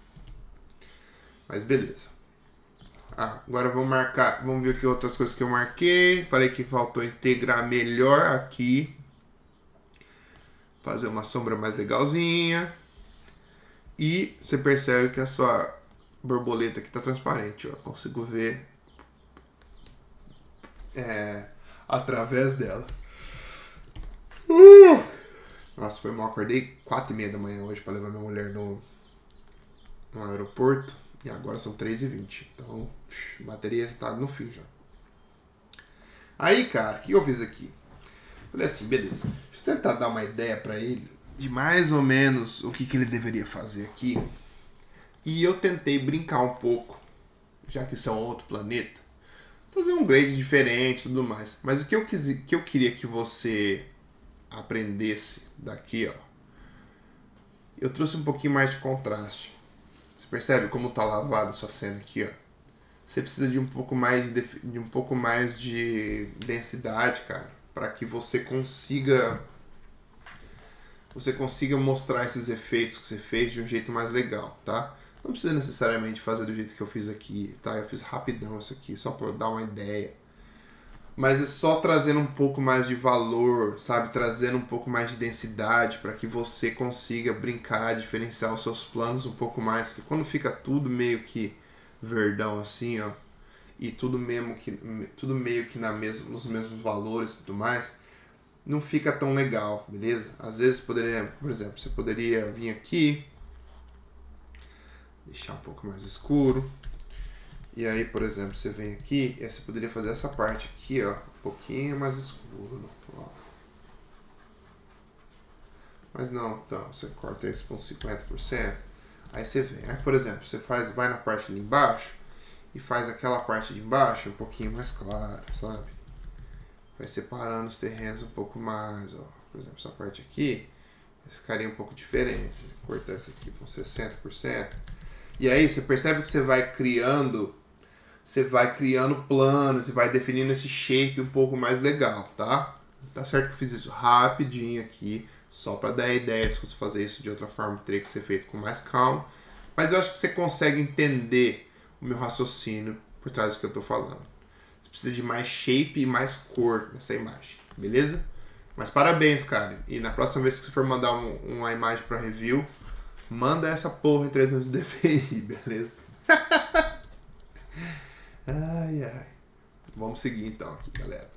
Mas beleza. Ah, agora vamos marcar. Vamos ver aqui outras coisas que eu marquei. Falei que faltou integrar melhor aqui. Fazer uma sombra mais legalzinha. E você percebe que a sua borboleta aqui tá transparente, ó. Consigo ver. É... através dela. Uh! Nossa, foi mal. Acordei quatro e meia da manhã hoje para levar minha mulher no, no aeroporto. E agora são três e vinte. Então, a bateria tá no fim já. Aí, cara, o que eu fiz aqui? Falei assim, beleza. Deixa eu tentar dar uma ideia pra ele de mais ou menos o que, que ele deveria fazer aqui. E eu tentei brincar um pouco, já que isso é um outro planeta. Fazer um grade diferente e tudo mais. Mas o que eu, quis, que eu queria que você aprendesse daqui, ó. Eu trouxe um pouquinho mais de contraste. Você percebe como tá lavado essa cena aqui, ó? Você precisa de um pouco mais de, de um pouco mais de densidade, cara, para que você consiga você consiga mostrar esses efeitos que você fez de um jeito mais legal, tá? Não precisa necessariamente fazer do jeito que eu fiz aqui, tá? Eu fiz rapidão isso aqui, só para dar uma ideia. Mas é só trazendo um pouco mais de valor, sabe? Trazendo um pouco mais de densidade para que você consiga brincar, diferenciar os seus planos um pouco mais. Porque quando fica tudo meio que verdão assim, ó, e tudo mesmo que tudo meio que na mesma, nos mesmos valores e tudo mais, não fica tão legal, beleza? Às vezes poderia, por exemplo, você poderia vir aqui, deixar um pouco mais escuro. E aí, por exemplo, você vem aqui e aí você poderia fazer essa parte aqui, ó, um pouquinho mais escuro. Ó. Mas não, então, você corta isso por cinquenta por cento. Aí você vem, aí, por exemplo, você faz, vai na parte ali embaixo e faz aquela parte de embaixo um pouquinho mais clara, sabe? Vai separando os terrenos um pouco mais, ó. Por exemplo, essa parte aqui ficaria um pouco diferente. Cortar isso aqui por sessenta por cento. E aí você percebe que você vai criando, você vai criando planos e vai definindo esse shape um pouco mais legal, tá? Tá certo que eu fiz isso rapidinho aqui, só para dar ideia. Se você fazer isso de outra forma, teria que ser feito com mais calma. Mas eu acho que você consegue entender o meu raciocínio por trás do que eu tô falando. Você precisa de mais shape e mais cor nessa imagem, beleza? Mas parabéns, cara. E na próxima vez que você for mandar um, uma imagem para review, manda essa porra em trezentos D P I, beleza? Ai, ai. Vamos seguir então aqui, galera.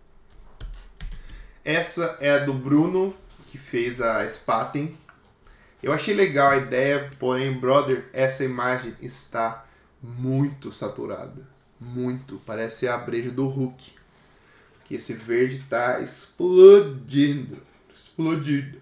Essa é a do Bruno, que fez a Spaten. Eu achei legal a ideia, porém, brother, essa imagem está muito saturada. Muito. Parece a breja do Hulk. Que esse verde tá explodindo. Explodindo.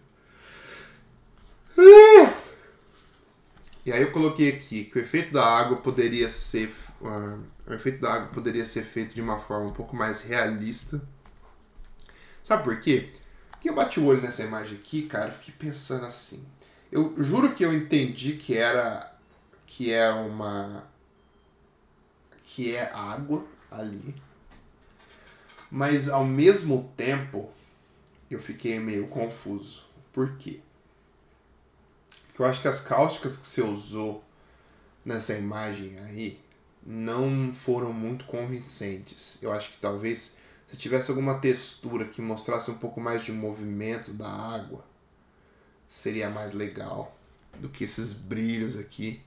E aí eu coloquei aqui que o efeito da água poderia ser uh, o efeito da água poderia ser feito de uma forma um pouco mais realista. Sabe por quê? Porque eu bati o olho nessa imagem aqui, cara, eu fiquei pensando assim. Eu juro que eu entendi que era que é uma que é água ali. Mas ao mesmo tempo eu fiquei meio confuso. Por quê? Porque eu acho que as cáusticas que você usou nessa imagem aí não foram muito convincentes. Eu acho que talvez se tivesse alguma textura que mostrasse um pouco mais de movimento da água, seria mais legal do que esses brilhos aqui.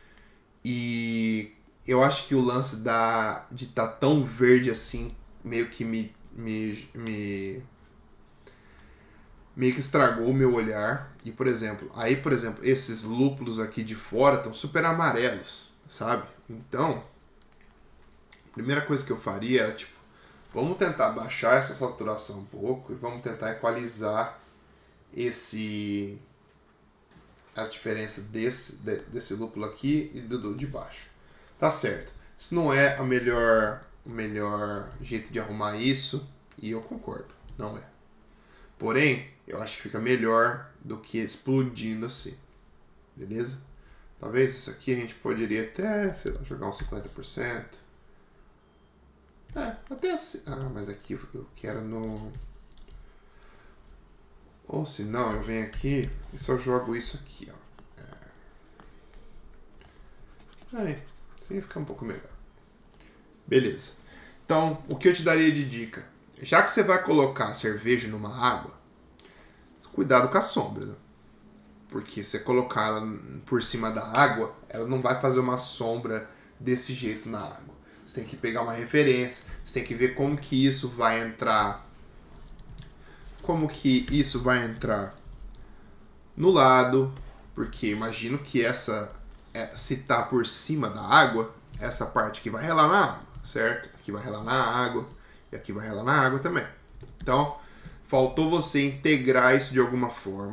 E eu acho que o lance da, de estar tá tão verde assim meio que me, me, me meio que estragou o meu olhar. E, por exemplo, aí, por exemplo, esses lúpulos aqui de fora estão super amarelos, sabe? Então, a primeira coisa que eu faria era, tipo, vamos tentar baixar essa saturação um pouco e vamos tentar equalizar esse as diferenças desse, de, desse lúpulo aqui e do, do de baixo. Tá certo. Isso não é a melhor, o melhor jeito de arrumar isso, e eu concordo, não é. Porém, eu acho que fica melhor do que explodindo assim. Beleza? Talvez isso aqui a gente poderia até, sei lá, jogar uns cinquenta por cento. É, até assim. Ah, mas aqui eu quero no... Ou se não, eu venho aqui e só jogo isso aqui, ó. É. Aí, assim fica um pouco melhor. Beleza. Então, o que eu te daria de dica? Já que você vai colocar a cerveja numa água, cuidado com a sombra, né? Porque se você colocar ela por cima da água, ela não vai fazer uma sombra desse jeito na água. Você tem que pegar uma referência, você tem que ver como que isso vai entrar, como que isso vai entrar no lado, porque imagino que essa é, se tá por cima da água, essa parte aqui vai relar na água, certo? Aqui vai relar na água e aqui vai relar na água também. Então, faltou você integrar isso de alguma forma.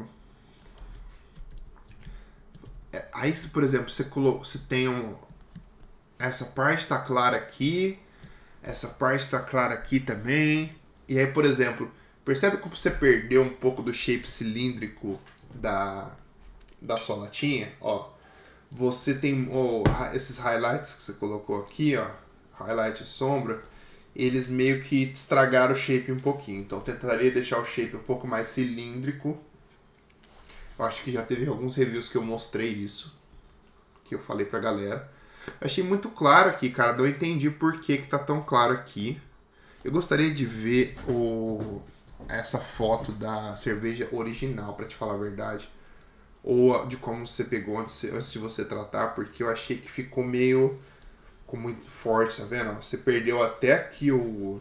É, aí, se por exemplo, você, colo você tem um... Essa parte está clara aqui, essa parte está clara aqui também. E aí, por exemplo, percebe como você perdeu um pouco do shape cilíndrico da, da sua latinha? Ó, você tem oh, esses highlights que você colocou aqui, ó, highlight e sombra, eles meio que estragaram o shape um pouquinho. Então, eu tentaria deixar o shape um pouco mais cilíndrico. Eu acho que já teve alguns reviews que eu mostrei isso, que eu falei pra galera. Eu achei muito claro aqui, cara. Não entendi por que que tá tão claro aqui. Eu gostaria de ver o, essa foto da cerveja original, pra te falar a verdade. Ou de como você pegou antes, antes de você tratar, porque eu achei que ficou meio... Ficou muito forte, tá vendo? Você perdeu até aqui o...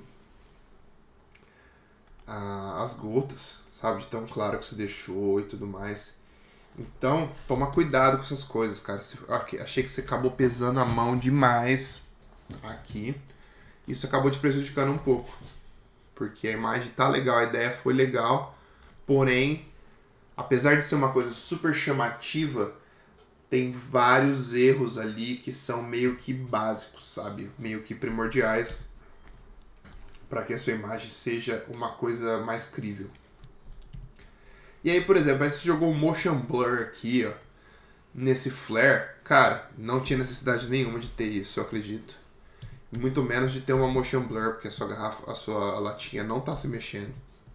A, as gotas, sabe? De tão claro que você deixou e tudo mais. Então, toma cuidado com essas coisas, cara. Achei que você acabou pesando a mão demais aqui. Isso acabou te prejudicando um pouco. Porque a imagem tá legal, a ideia foi legal. Porém, apesar de ser uma coisa super chamativa, tem vários erros ali que são meio que básicos, sabe? Meio que primordiais para que a sua imagem seja uma coisa mais crível. E aí, por exemplo, aí você jogou um motion blur aqui, ó, nesse flare. Cara, não tinha necessidade nenhuma de ter isso, eu acredito. Muito menos de ter uma motion blur, porque a sua garrafa, a sua latinha não tá se mexendo.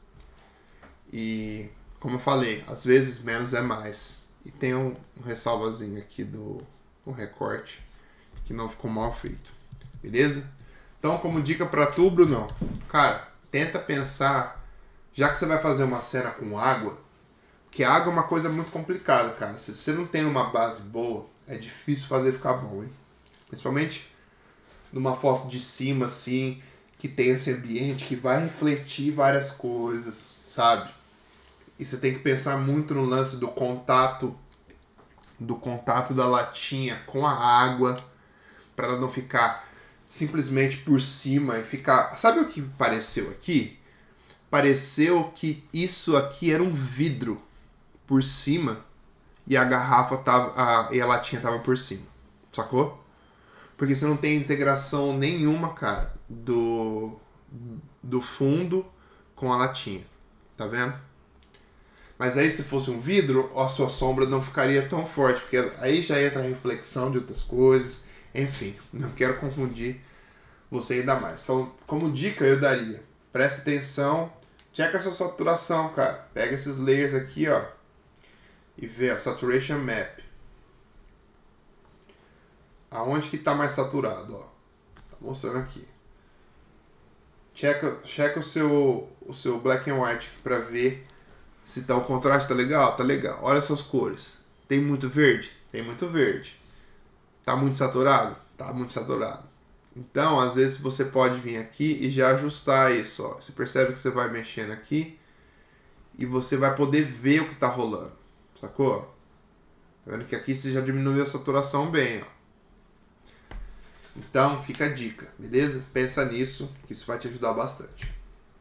E, como eu falei, às vezes menos é mais. E tem um, um ressalvazinho aqui do um recorte que não ficou mal feito. Beleza? Então, como dica pra tu, Bruno, cara, tenta pensar, já que você vai fazer uma cena com água, porque água é uma coisa muito complicada, cara. Se você não tem uma base boa, é difícil fazer ficar bom, hein? Principalmente numa foto de cima, assim, que tem esse ambiente que vai refletir várias coisas, sabe? E você tem que pensar muito no lance do contato, do contato da latinha com a água, para ela não ficar simplesmente por cima e ficar... Sabe o que pareceu aqui? Pareceu que isso aqui era um vidro por cima e a garrafa tava, a, e a latinha tava por cima, sacou? Porque você não tem integração nenhuma, cara, do, do fundo com a latinha, tá vendo? Mas aí se fosse um vidro, a sua sombra não ficaria tão forte, porque aí já entra a reflexão de outras coisas, enfim, não quero confundir você ainda mais. Então, como dica eu daria, preste atenção, checa a sua saturação, cara, pega esses layers aqui, ó, e vê a Saturation Map. Aonde que tá mais saturado, ó. Tá mostrando aqui. Checa, checa o seu o seu black and white aqui pra ver se tá o contraste tá legal, tá legal. Olha essas cores. Tem muito verde? Tem muito verde. Tá muito saturado? Tá muito saturado. Então, às vezes você pode vir aqui e já ajustar isso, ó. Você percebe que você vai mexendo aqui e você vai poder ver o que tá rolando. Sacou? Tá vendo que aqui você já diminuiu a saturação bem, ó. Então, fica a dica, beleza? Pensa nisso, que isso vai te ajudar bastante.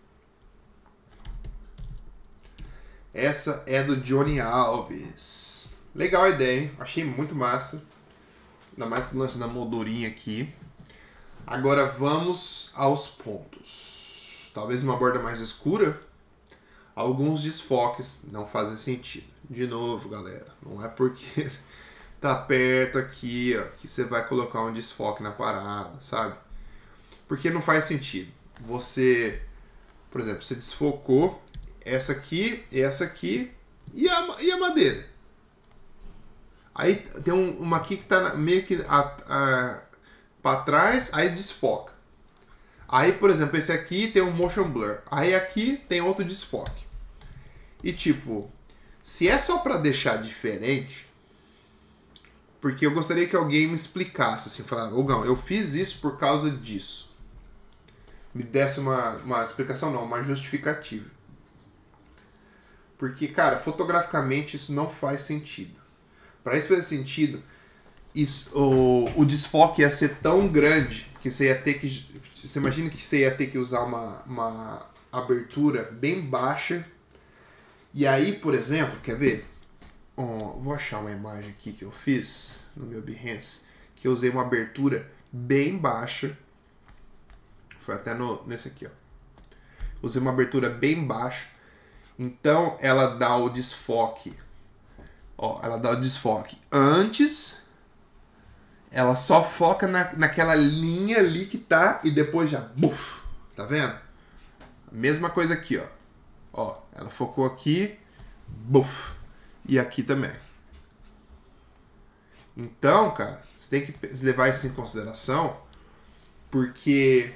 Essa é do Johnny Alves. Legal a ideia, hein? Achei muito massa. Ainda mais o lance da moldurinha aqui. Agora vamos aos pontos. Talvez uma borda mais escura. Alguns desfoques não fazem sentido. De novo, galera, não é porque tá perto aqui, ó, que você vai colocar um desfoque na parada, sabe? Porque não faz sentido. Você, por exemplo, você desfocou essa aqui, essa aqui e a, e a madeira. Aí tem um, uma aqui que tá meio que a, a, pra trás, aí desfoca. Aí, por exemplo, esse aqui tem um motion blur. Aí aqui tem outro desfoque. E tipo, se é só pra deixar diferente, porque eu gostaria que alguém me explicasse, assim, falar, Ogão, eu fiz isso por causa disso. Me desse uma, uma explicação, não, uma justificativa. Porque, cara, fotograficamente isso não faz sentido. Para isso fazer sentido, isso, o, o desfoque ia ser tão grande que você ia ter que... Você imagina que você ia ter que usar uma, uma abertura bem baixa. E aí, por exemplo, quer ver? Oh, vou achar uma imagem aqui que eu fiz no meu Behance, que eu usei uma abertura bem baixa. Foi até no, nesse aqui, ó. Usei uma abertura bem baixa. Então, ela dá o desfoque. Ó, ela dá o desfoque antes. Ela só foca na, naquela linha ali que tá e depois já... Buf, tá vendo? Mesma coisa aqui, ó. Ó, ela focou aqui. Buf. E aqui também. Então, cara, você tem que levar isso em consideração. Porque...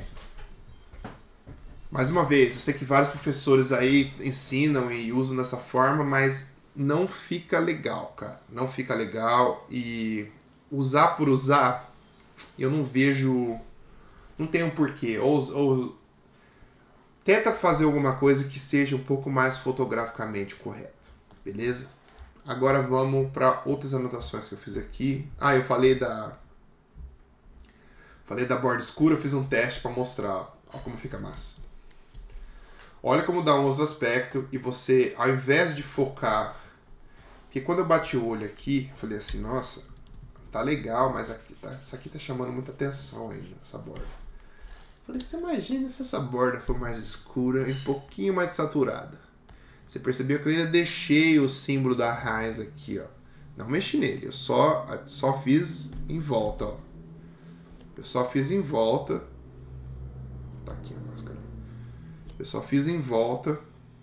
Mais uma vez, eu sei que vários professores aí ensinam e usam dessa forma, mas não fica legal, cara. Não fica legal e... Usar por usar, eu não vejo... Não tem um porquê. Ou, ou tenta fazer alguma coisa que seja um pouco mais fotograficamente correto. Beleza? Agora vamos para outras anotações que eu fiz aqui. Ah, eu falei da... Falei da borda escura, eu fiz um teste para mostrar. Olha como fica massa. Olha como dá um outro aspecto e você, ao invés de focar... Porque quando eu bati o olho aqui, eu falei assim, nossa... Tá legal, mas aqui, tá, isso aqui tá chamando muita atenção ainda, essa borda. Falei, você imagina se essa borda for mais escura e um pouquinho mais saturada. Você percebeu que eu ainda deixei o símbolo da raiz aqui, ó. Não mexi nele, eu só, só fiz em volta, ó. Eu só fiz em volta. Tá aqui a máscara. Eu só fiz em volta.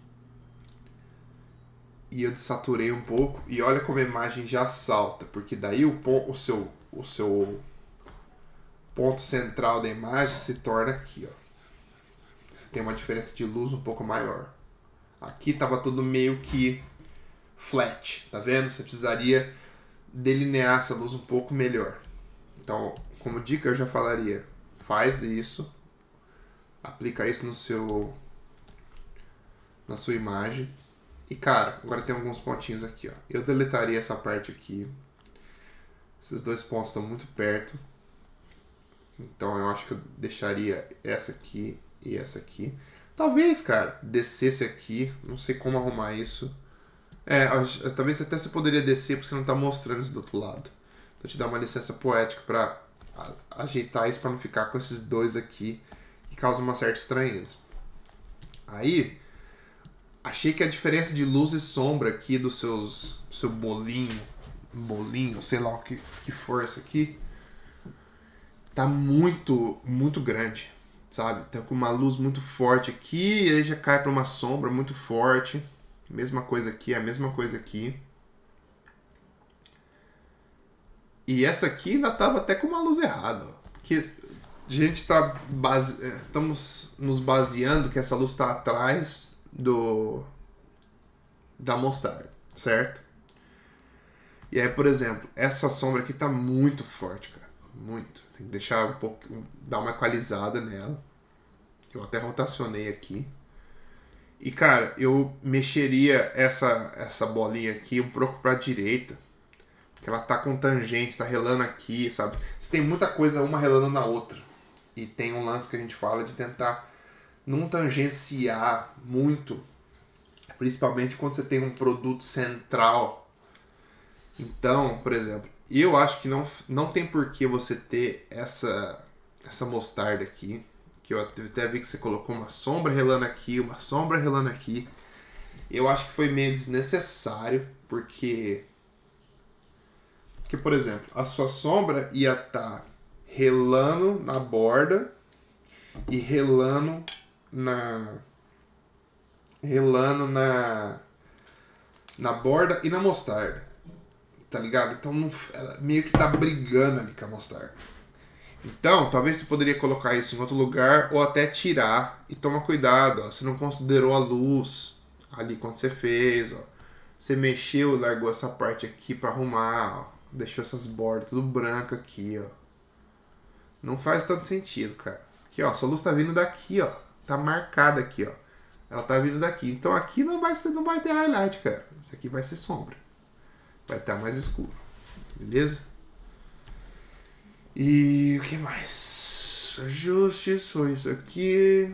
E eu desaturei um pouco. E olha como a imagem já salta. Porque daí o, o, seu, o seu ponto central da imagem se torna aqui, ó. Você tem uma diferença de luz um pouco maior. Aqui tava tudo meio que flat, tá vendo? Você precisaria delinear essa luz um pouco melhor. Então, como dica, eu já falaria, faz isso, aplica isso no seu, na sua imagem. E cara, agora tem alguns pontinhos aqui, ó. Eu deletaria essa parte aqui. Esses dois pontos estão muito perto. Então eu acho que eu deixaria essa aqui e essa aqui. Talvez, cara, descesse aqui. Não sei como arrumar isso. É, talvez até você poderia descer porque você não tá mostrando isso do outro lado. Então te dar uma licença poética pra ajeitar isso pra não ficar com esses dois aqui que causa uma certa estranheza. Aí, achei que a diferença de luz e sombra aqui dos seus seu bolinho, bolinho, sei lá o que, que for isso aqui, tá muito, muito grande, sabe? Tá com uma luz muito forte aqui e aí já cai para uma sombra muito forte. Mesma coisa aqui, a mesma coisa aqui. E essa aqui ainda tava até com uma luz errada, ó. Porque a gente tá base... estamos nos baseando que essa luz tá atrás do da mostarda, certo? E aí, por exemplo, essa sombra aqui tá muito forte, cara, muito. Tem que deixar um pouco, dar uma equalizada nela. Eu até rotacionei aqui. E cara, eu mexeria essa essa bolinha aqui um pouco para direita, que ela tá com tangente, tá relando aqui, sabe? Você tem muita coisa uma relando na outra. E tem um lance que a gente fala de tentar não tangenciar muito, principalmente quando você tem um produto central. Então, por exemplo, eu acho que não, não tem por que você ter essa, essa mostarda aqui, que eu até vi que você colocou uma sombra relando aqui, uma sombra relando aqui. Eu acho que foi meio desnecessário, porque, porque por exemplo, a sua sombra ia estar relando na borda e relando na relando na na borda e na mostarda, tá ligado? Então não, ela meio que tá brigando ali com a mostarda. Então talvez você poderia colocar isso em outro lugar ou até tirar. E toma cuidado, ó, você não considerou a luz ali quando você fez, ó. Você mexeu, largou essa parte aqui pra arrumar, ó. Deixou essas bordas tudo branco aqui, ó. Não faz tanto sentido, cara. Aqui, ó, sua luz tá vindo daqui, ó. Tá marcada aqui, ó. Ela tá vindo daqui. Então aqui não vai, ser, não vai ter highlight, cara. Isso aqui vai ser sombra. Vai estar mais escuro. Beleza? E o que mais? Ajustes, foi isso aqui.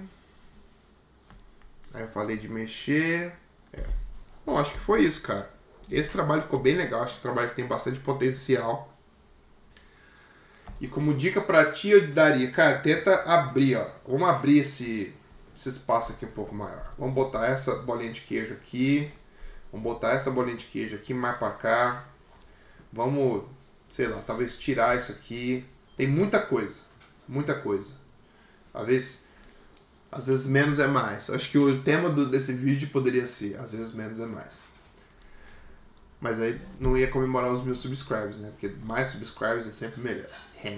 Aí eu falei de mexer. É. Bom, acho que foi isso, cara. Esse trabalho ficou bem legal. Acho que é um trabalho que tem bastante potencial. E como dica pra ti, eu daria, cara, tenta abrir, ó. Vamos abrir esse, esse espaço aqui um pouco maior. Vamos botar essa bolinha de queijo aqui. Vamos botar essa bolinha de queijo aqui mais pra cá. Vamos, sei lá, talvez tirar isso aqui. Tem muita coisa. Muita coisa. Às vezes, às vezes menos é mais. Acho que o tema do, desse vídeo poderia ser às vezes menos é mais. Mas aí não ia comemorar os mil subscribers, né? Porque mais subscribers é sempre melhor.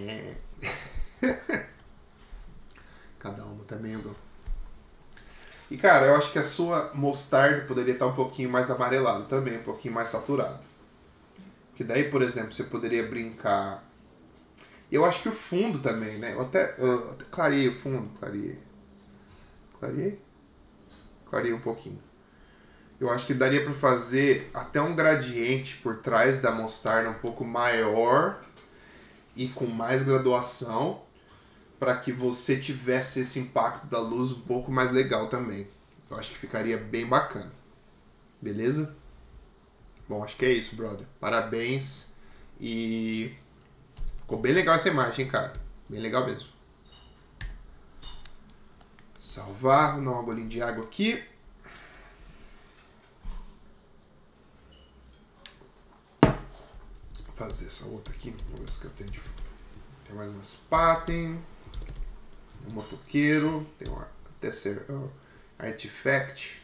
Cada uma também, bro. E cara, eu acho que a sua mostarda poderia estar um pouquinho mais amarelado também, um pouquinho mais saturado. Que daí, por exemplo, você poderia brincar. Eu acho que o fundo também, né? Eu até, eu até clareei o fundo, clareei. Clareei? Clareei um pouquinho. Eu acho que daria pra fazer até um gradiente por trás da mostarda um pouco maior e com mais graduação, para que você tivesse esse impacto da luz um pouco mais legal também. Eu acho que ficaria bem bacana. Beleza? Bom, acho que é isso, brother. Parabéns. E ficou bem legal essa imagem, hein, cara. Bem legal mesmo. Salvar, vou dar uma golinha de água aqui. Vou fazer essa outra aqui. Vamos ver se eu tenho de... Tem mais uma Spaten. Um motoqueiro. Tem uma Tesser uh, Artifact.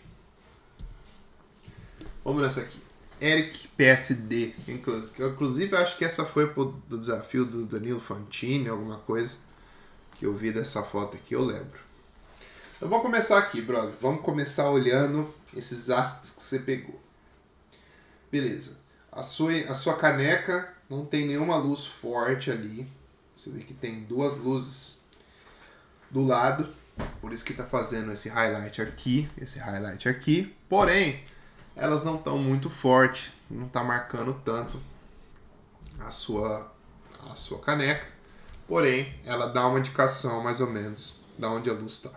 Vamos nessa aqui. Eric P S D. Inclusive, eu acho que essa foi pro, do desafio do Danilo Fantini, alguma coisa que eu vi dessa foto aqui, eu lembro. Então vamos começar aqui, brother. Vamos começar olhando esses astros que você pegou. Beleza. A sua, a sua caneca não tem nenhuma luz forte ali. Você vê que tem duas luzes do lado. Por isso que está fazendo esse highlight aqui, esse highlight aqui. Porém, elas não estão muito fortes. Não está marcando tanto a sua, a sua caneca. Porém, ela dá uma indicação mais ou menos de onde a luz está.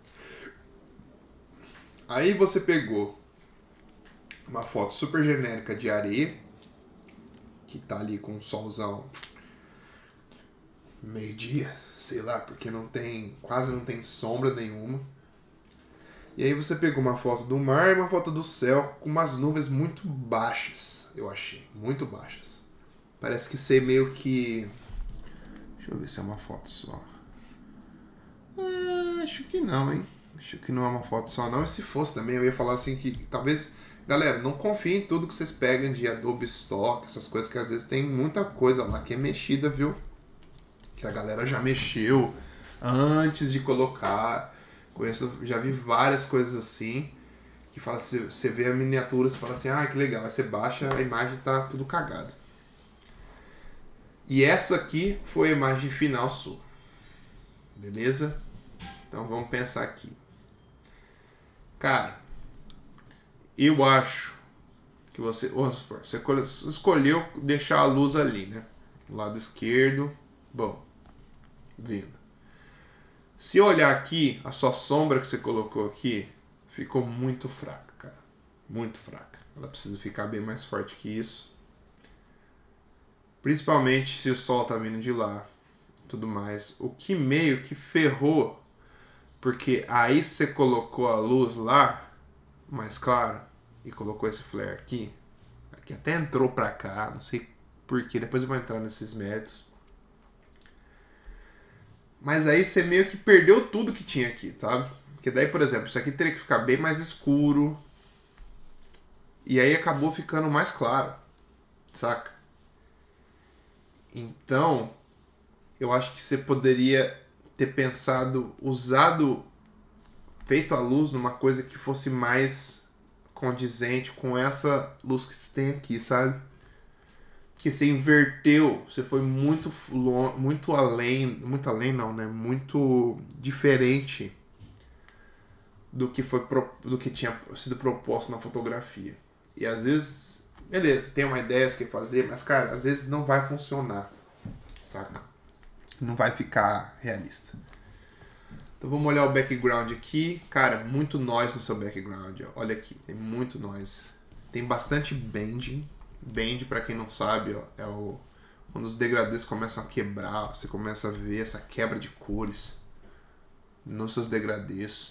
Aí você pegou uma foto super genérica de areia, que tá ali com um solzão meio-dia, sei lá, porque não tem, quase não tem sombra nenhuma. E aí você pegou uma foto do mar e uma foto do céu com umas nuvens muito baixas, eu achei, muito baixas. Parece que ser meio que... Deixa eu ver se é uma foto só. Ah, acho que não, hein? Acho que não é uma foto só não. E se fosse também, eu ia falar assim que talvez... Galera, não confiem em tudo que vocês pegam de Adobe Stock, essas coisas que às vezes tem muita coisa lá que é mexida, viu? Que a galera já mexeu antes de colocar. Conheço, já vi várias coisas assim, que fala, você, você vê a miniatura, você fala assim, ah, que legal. Aí você baixa, a imagem tá tudo cagado. E essa aqui foi a imagem final sua. Beleza? Então vamos pensar aqui. Cara, eu acho que você, vamos supor, você escolheu deixar a luz ali, né? Do lado esquerdo. Bom, vindo. Se olhar aqui, a sua sombra que você colocou aqui ficou muito fraca, cara. Muito fraca. Ela precisa ficar bem mais forte que isso. Principalmente se o sol tá vindo de lá. Tudo mais. O que meio que ferrou, porque aí você colocou a luz lá, mais claro, e colocou esse flare aqui, que até entrou pra cá, não sei porquê, depois eu vou entrar nesses méritos. Mas aí você meio que perdeu tudo que tinha aqui, sabe? Porque daí, por exemplo, isso aqui teria que ficar bem mais escuro, e aí acabou ficando mais claro, saca? Então, eu acho que você poderia ter pensado, usado, feito a luz numa coisa que fosse mais condizente com essa luz que você tem aqui, sabe? Que você inverteu, você foi muito, muito além, muito além não, né? Muito diferente do que, foi, do que tinha sido proposto na fotografia. E às vezes, beleza, tem uma ideia que quer fazer, mas cara, às vezes não vai funcionar, saca? não vai ficar realista. Então vamos olhar o background aqui. Cara, muito noise no seu background. Ó. Olha aqui, tem muito noise. Tem bastante bending. Bend, pra quem não sabe, ó, é o, quando os degradês começam a quebrar. Você começa a ver essa quebra de cores nos seus degradês.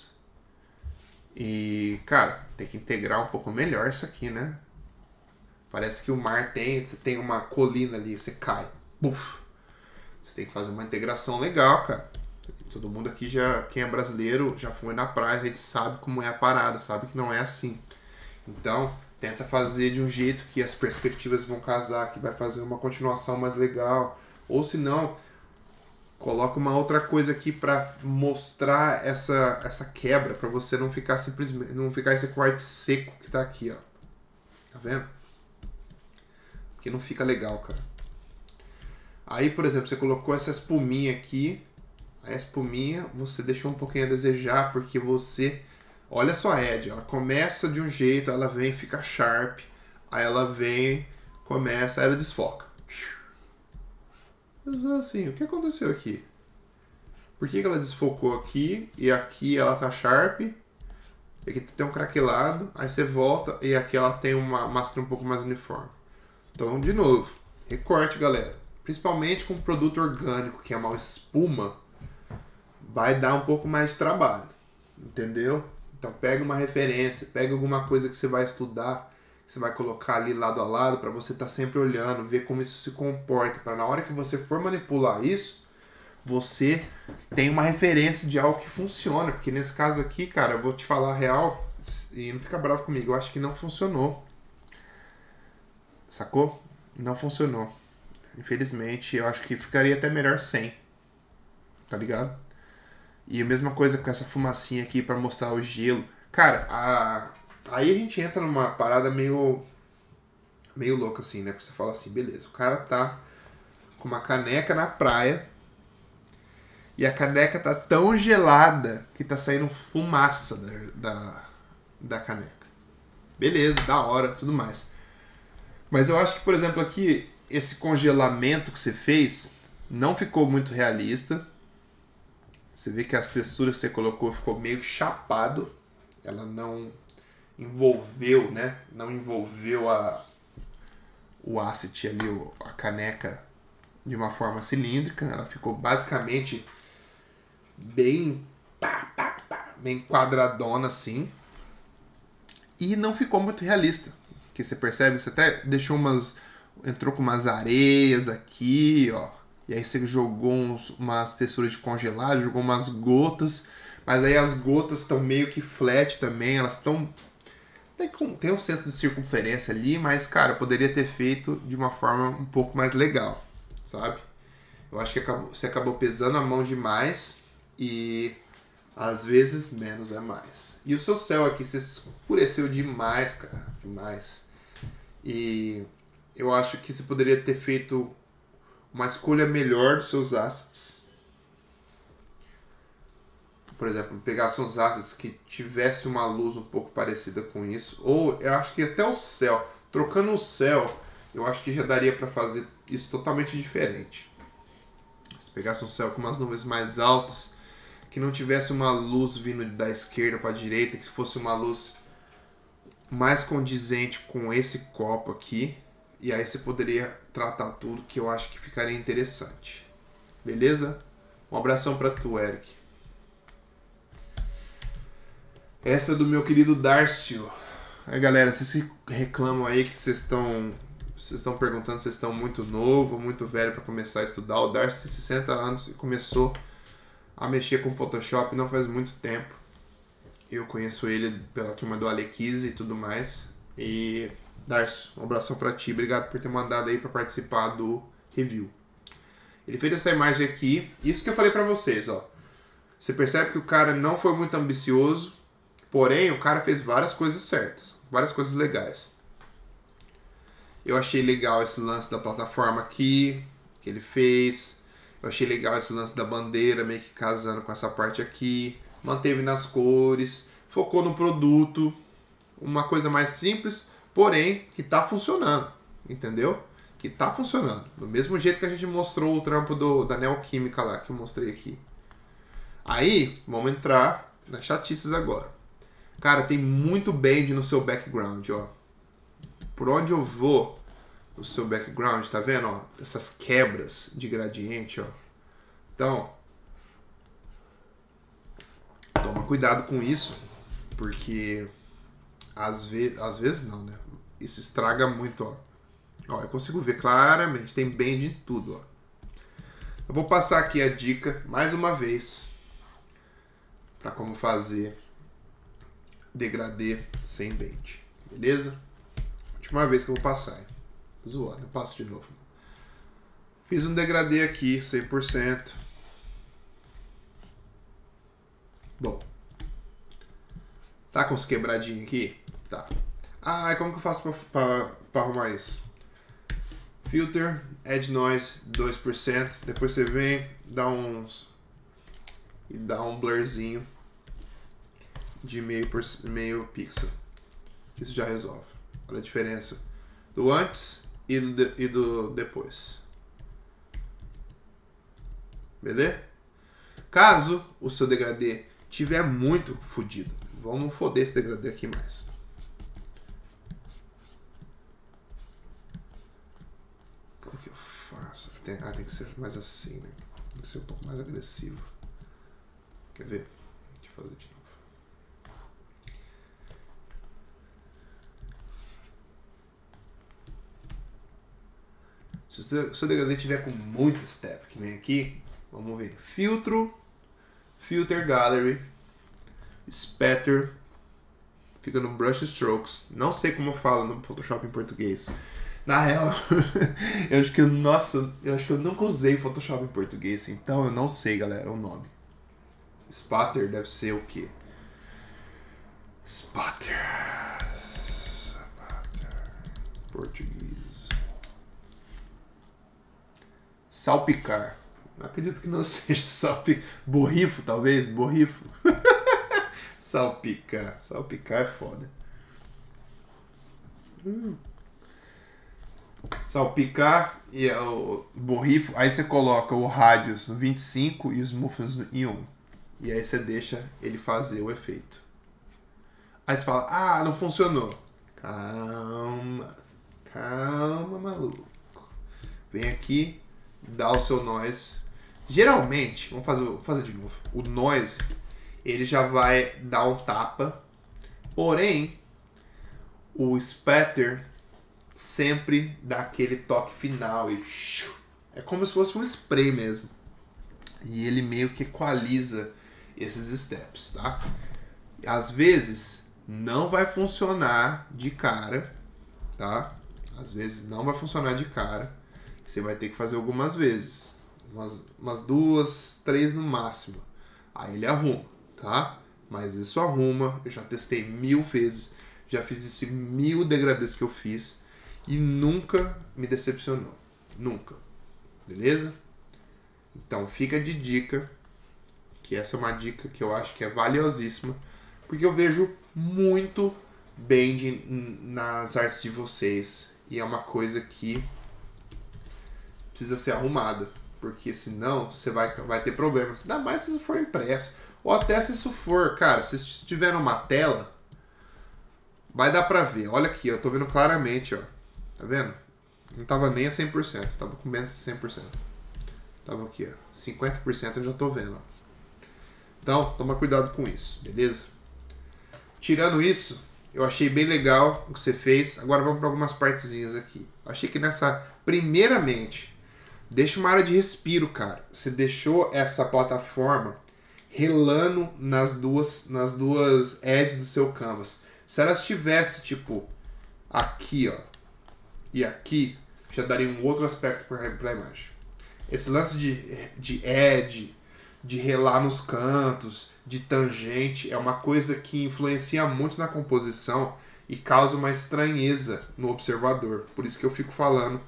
E, cara, tem que integrar um pouco melhor isso aqui, né? Parece que o mar tem, você tem uma colina ali, você cai. Buf! Você tem que fazer uma integração legal, cara. Todo mundo aqui, já, quem é brasileiro, já foi na praia, a gente sabe como é a parada, sabe que não é assim. Então, tenta fazer de um jeito que as perspectivas vão casar, que vai fazer uma continuação mais legal. Ou se não, coloca uma outra coisa aqui para mostrar essa, essa quebra, para você não ficar simplesmente, não ficar esse quarto seco que tá aqui, ó. Tá vendo? Porque não fica legal, cara. Aí, por exemplo, você colocou essa espuminha aqui. A espuminha você deixou um pouquinho a desejar, porque você... Olha só a edge, ela começa de um jeito, ela vem, fica sharp. Aí ela vem, começa, aí ela desfoca. Assim, o que aconteceu aqui? Por que que ela desfocou aqui e aqui ela tá sharp? Aqui tem um craquelado, aí você volta e aqui ela tem uma máscara um pouco mais uniforme. Então, de novo, recorte, galera. Principalmente com produto orgânico, que é uma espuma, vai dar um pouco mais de trabalho, entendeu? Então pega uma referência, pega alguma coisa que você vai estudar, que você vai colocar ali lado a lado, para você estar tá sempre olhando, ver como isso se comporta, para na hora que você for manipular isso, você tem uma referência de algo que funciona, porque nesse caso aqui, cara, eu vou te falar a real, e não fica bravo comigo, eu acho que não funcionou. Sacou? Não funcionou. Infelizmente, eu acho que ficaria até melhor sem. Tá ligado? E a mesma coisa com essa fumacinha aqui pra mostrar o gelo. Cara, a... aí a gente entra numa parada meio... meio louca assim, né? Porque você fala assim, beleza, o cara tá com uma caneca na praia e a caneca tá tão gelada que tá saindo fumaça da, da, da caneca. Beleza, da hora, tudo mais. Mas eu acho que, por exemplo, aqui, esse congelamento que você fez não ficou muito realista. Você vê que as texturas que você colocou ficou meio chapado. Ela não envolveu, né? Não envolveu a, o asset ali, a caneca, de uma forma cilíndrica. Ela ficou basicamente bem, pá, pá, pá, bem quadradona assim. E não ficou muito realista. Que você percebe que você até deixou umas... Entrou com umas areias aqui, ó. E aí você jogou uns, umas texturas de congelado, jogou umas gotas. Mas aí as gotas estão meio que flat também. Elas estão... Tem, tem um centro de circunferência ali, mas, cara, poderia ter feito de uma forma um pouco mais legal, sabe? Eu acho que acabou, você acabou pesando a mão demais e... Às vezes, menos é mais. E o seu céu aqui, você escureceu demais, cara. Demais. E eu acho que você poderia ter feito uma escolha melhor dos seus assets. Por exemplo, pegar seus assets que tivesse uma luz um pouco parecida com isso. Ou eu acho que até o céu. Trocando o céu, eu acho que já daria para fazer isso totalmente diferente. Se pegasse um céu com umas nuvens mais altas, que não tivesse uma luz vindo da esquerda para a direita, que fosse uma luz mais condizente com esse copo aqui, e aí você poderia tratar tudo, que eu acho que ficaria interessante. Beleza? Um abração para tu, Eric. Essa é do meu querido Darcio. Aí, galera, vocês reclamam aí que vocês estão vocês estão perguntando se vocês estão muito novo, muito velho para começar a estudar. O Darcio tem sessenta anos e começou a mexer com Photoshop não faz muito tempo. Eu conheço ele pela turma do Alequise e tudo mais. E, Darcio, um abração pra ti. Obrigado por ter mandado aí pra participar do review. Ele fez essa imagem aqui. Isso que eu falei pra vocês, ó. Você percebe que o cara não foi muito ambicioso. Porém, o cara fez várias coisas certas. Várias coisas legais. Eu achei legal esse lance da plataforma aqui. Que ele fez. Eu achei legal esse lance da bandeira, meio que casando com essa parte aqui. Manteve nas cores, focou no produto. Uma coisa mais simples, porém, que tá funcionando. Entendeu? que tá funcionando. Do mesmo jeito que a gente mostrou o trampo do, da Neoquímica lá, que eu mostrei aqui. Aí, vamos entrar nas chatices agora. Cara, tem muito bend no seu background, ó. Por onde eu vou no seu background, tá vendo, ó? Essas quebras de gradiente, ó. Então, toma cuidado com isso, porque às, ve às vezes não, né? Isso estraga muito, ó. Ó, eu consigo ver claramente, tem bend em tudo, ó. Eu vou passar aqui a dica, mais uma vez, para como fazer degradê sem bend, beleza? Última vez que eu vou passar, hein? Zoando, eu passo de novo. Fiz um degradê aqui, cem por cento. Bom. Tá com os quebradinhos aqui? Tá. Ah, e como que eu faço pra, pra, pra arrumar isso? Filter, Add Noise, dois por cento. Depois você vem, dá uns... E dá um blurzinho de meio, por, meio pixel. Isso já resolve. Olha a diferença do antes e do, de, e do depois. Beleza? Caso o seu degradê tiver muito fodido, vamos foder esse degradê aqui mais. Como que eu faço? Tem, ah, tem que ser mais assim, né? Tem que ser um pouco mais agressivo. Quer ver? Deixa eu fazer de novo. Se o seu degradê tiver com muito step, que nem aqui, vamos ver. Filtro, Filter Gallery, Spatter, fica no Brush Strokes. Não sei como fala no Photoshop em português. Na real, eu acho que eu, nossa, eu acho que eu nunca usei Photoshop em português, então eu não sei, galera, o nome. Spatter deve ser o quê? Spatter. Spatter. Português. Salpicar. Não acredito que não seja salpicar. Borrifo, talvez? Borrifo. Salpicar. Salpicar é foda. Hum. Salpicar e o borrifo. Aí você coloca o radius no vinte e cinco e os muffins em um. E aí você deixa ele fazer o efeito. Aí você fala, ah, não funcionou. Calma. Calma, maluco. Vem aqui. Dá o seu noise. Geralmente, vamos fazer, vou fazer de novo. O noise, ele já vai dar um tapa. Porém, o spatter sempre dá aquele toque final. E é como se fosse um spray mesmo. E ele meio que equaliza esses steps, tá? Às vezes, não vai funcionar de cara, tá? Às vezes não vai funcionar de cara. Você vai ter que fazer algumas vezes. Umas, umas duas, três no máximo. Aí ele arruma, tá? Mas isso arruma. Eu já testei mil vezes. Já fiz isso em mil degradês que eu fiz. E nunca me decepcionou. Nunca. Beleza? Então fica de dica. Que essa é uma dica que eu acho que é valiosíssima. Porque eu vejo muito bend nas artes de vocês. E é uma coisa que precisa ser arrumada, porque senão você vai, vai ter problemas, ainda mais se isso for impresso, ou até se isso for, cara, se estiver numa tela, vai dar pra ver, olha aqui, eu tô vendo claramente, ó, tá vendo? Não tava nem a cem por cento, tava com menos de cem por cento, tava aqui, ó, cinquenta por cento eu já tô vendo, ó. Então, toma cuidado com isso, beleza? Tirando isso, eu achei bem legal o que você fez, agora vamos para algumas partezinhas aqui. Eu achei que nessa, primeiramente, deixa uma área de respiro, cara. Você deixou essa plataforma relando nas duas, nas duas edges do seu canvas. Se ela estivesse, tipo, aqui, ó, e aqui, já daria um outro aspecto para a imagem. Esse lance de, de edge, de relar nos cantos, de tangente, é uma coisa que influencia muito na composição e causa uma estranheza no observador. Por isso que eu fico falando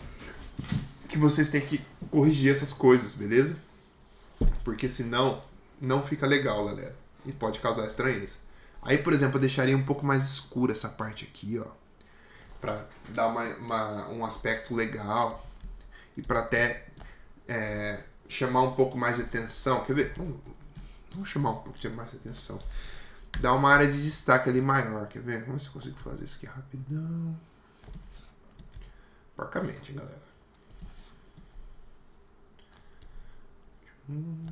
que vocês têm que corrigir essas coisas, beleza? Porque senão não fica legal, galera. E pode causar estranheza. Aí, por exemplo, eu deixaria um pouco mais escura essa parte aqui, ó. pra dar uma, uma, um aspecto legal e pra até é, chamar um pouco mais de atenção. Quer ver? Vamos, vamos chamar um pouco de mais de atenção. Dar uma área de destaque ali maior, quer ver? Vamos ver se eu consigo fazer isso aqui rapidão. Porcamente, galera. Hum.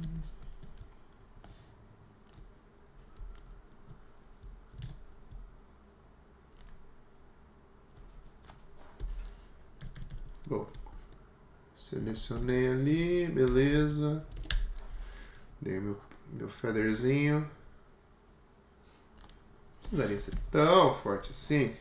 Bom, selecionei ali, beleza. Dei meu, meu featherzinho. Não precisaria ser tão forte assim.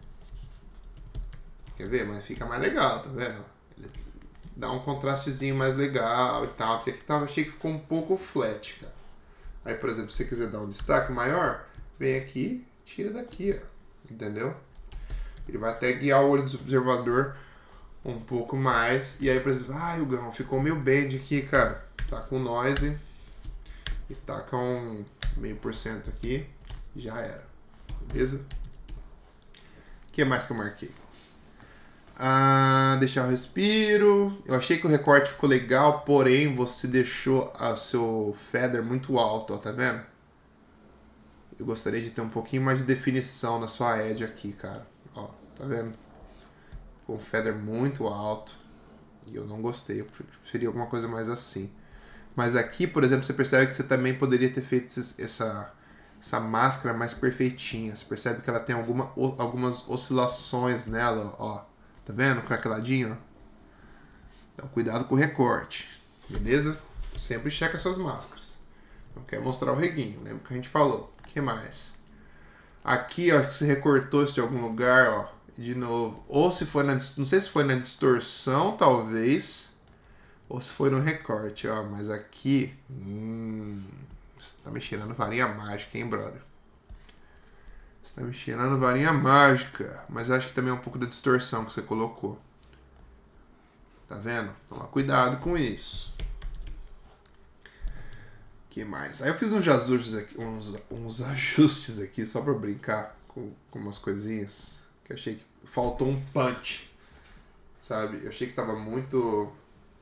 Quer ver? Mas fica mais legal, tá vendo? Ele dá um contrastezinho mais legal e tal. Porque aqui tava, achei que ficou um pouco flat, cara. Aí, por exemplo, se você quiser dar um destaque maior, vem aqui, tira daqui, ó. Entendeu? Ele vai até guiar o olho do observador um pouco mais. E aí, por exemplo, ah, o Gão ficou meio bend aqui, cara. Tá com noise. E tá com um meio por cento aqui. Já era. Beleza? O que mais que eu marquei? Ah, deixar o respiro. Eu achei que o recorte ficou legal, porém você deixou o seu feather muito alto, ó, tá vendo? Eu gostaria de ter um pouquinho mais de definição na sua edge aqui, cara. Ó, tá vendo? Ficou um feather muito alto. E eu não gostei, eu preferia alguma coisa mais assim. Mas aqui, por exemplo, você percebe que você também poderia ter feito essa, essa máscara mais perfeitinha. Você percebe que ela tem alguma, algumas oscilações nela, ó. Tá vendo? Craqueladinho, ó. Então, cuidado com o recorte. Beleza? Sempre checa suas máscaras. Não quer mostrar o reguinho. Lembra que a gente falou. O que mais? Aqui, ó, que você recortou isso de algum lugar, ó. De novo. Ou se foi na... Não sei se foi na distorção, talvez. Ou se foi no recorte, ó. Mas aqui... Hum, você tá me cheirando varinha mágica, hein, brother? Você tá me cheirando varinha mágica. Mas eu acho que também é um pouco da distorção que você colocou. Tá vendo? Toma cuidado com isso. O que mais? Aí eu fiz uns ajustes aqui, uns, uns ajustes aqui só pra brincar com, com umas coisinhas. Que eu achei que faltou um punch. Sabe? Eu achei que tava muito...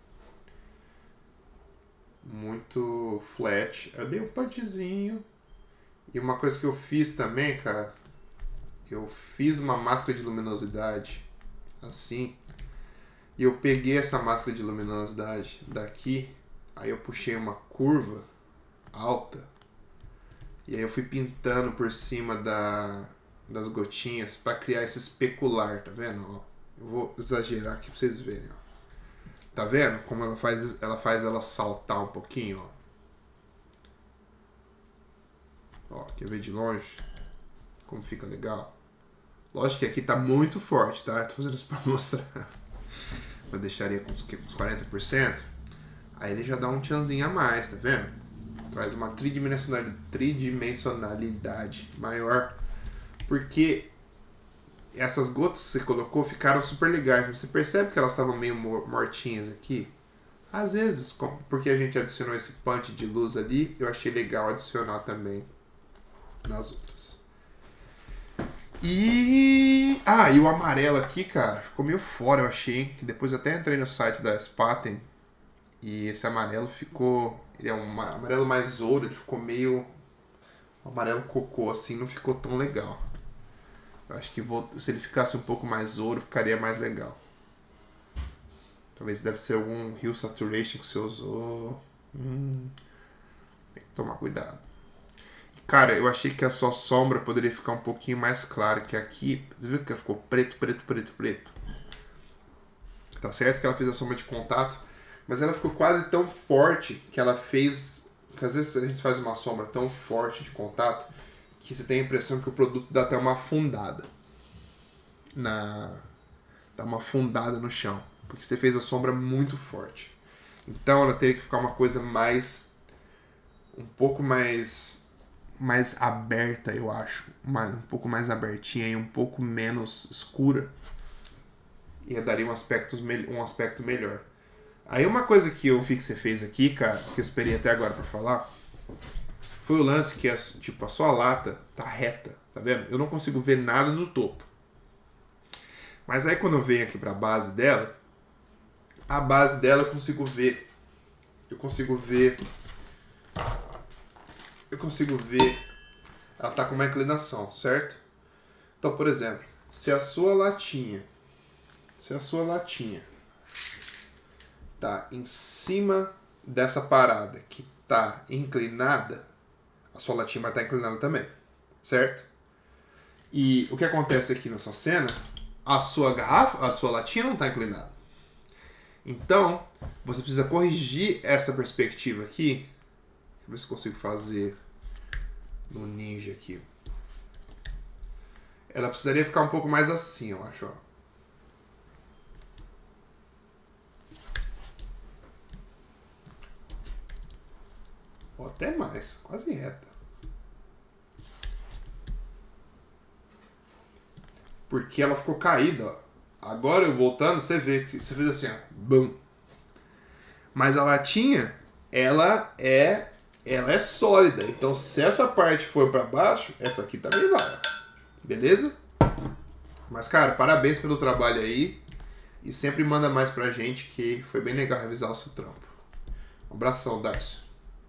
Muito flat. Eu dei um punchzinho. E uma coisa que eu fiz também, cara, eu fiz uma máscara de luminosidade, assim, e eu peguei essa máscara de luminosidade daqui, aí eu puxei uma curva alta, e aí eu fui pintando por cima da, das gotinhas para criar esse especular, tá vendo? Ó, eu vou exagerar aqui pra vocês verem, ó. Tá vendo como ela faz ela, faz ela saltar um pouquinho, ó? Ó, quer ver de longe? Como fica legal? Lógico que aqui tá muito forte, tá? Eu tô fazendo isso pra mostrar. Eu deixaria com uns quarenta por cento. Aí ele já dá um tchanzinho a mais, tá vendo? Traz uma tridimensionalidade, tridimensionalidade maior. Porque essas gotas que você colocou ficaram super legais. Mas você percebe que elas estavam meio mortinhas aqui? Às vezes, porque a gente adicionou esse punch de luz ali, eu achei legal adicionar também nas outras. E... Ah, e o amarelo aqui, cara, ficou meio fora, eu achei. Que depois eu até entrei no site da Spaten. E esse amarelo ficou... Ele é um amarelo mais ouro, ele ficou meio... Um amarelo cocô, assim, não ficou tão legal. Eu acho que vou... se ele ficasse um pouco mais ouro, ficaria mais legal. Talvez deve ser algum Hue Saturation que você usou. Hum, tem que tomar cuidado. Cara, eu achei que a sua sombra poderia ficar um pouquinho mais clara que aqui. Você viu que ela ficou preto, preto, preto, preto? Tá certo que ela fez a sombra de contato, mas ela ficou quase tão forte que ela fez... Porque às vezes a gente faz uma sombra tão forte de contato que você tem a impressão que o produto dá até uma afundada. Na... Dá uma afundada no chão. Porque você fez a sombra muito forte. Então ela teria que ficar uma coisa mais... Um pouco mais... mais aberta, eu acho. Mais, um pouco mais abertinha e um pouco menos escura. E daria um aspecto, um aspecto melhor. Aí uma coisa que eu vi que você fez aqui, cara, que eu esperei até agora pra falar, foi o lance que, tipo, a sua lata tá reta, tá vendo? Eu não consigo ver nada no topo. Mas aí quando eu venho aqui para a base dela, a base dela eu consigo ver, eu consigo ver, eu consigo ver, ela tá com uma inclinação, certo? Então, por exemplo, se a sua latinha, se a sua latinha tá em cima dessa parada que tá inclinada, a sua latinha vai estar inclinada também, certo? E o que acontece aqui na sua cena, a sua garrafa, a sua latinha não está inclinada. Então, você precisa corrigir essa perspectiva aqui. Deixa eu ver se eu consigo fazer no Ninja aqui. Ela precisaria ficar um pouco mais assim, eu acho, ó. Ou até mais, quase reta. Porque ela ficou caída, ó. Agora eu voltando, você vê que você fez assim, ó. Bum. Mas a latinha, ela é, ela é sólida. Então se essa parte for para baixo, essa aqui também vai. Beleza? Mas cara, parabéns pelo trabalho aí. E sempre manda mais pra gente, que foi bem legal revisar o seu trampo. Um abração, Darcio.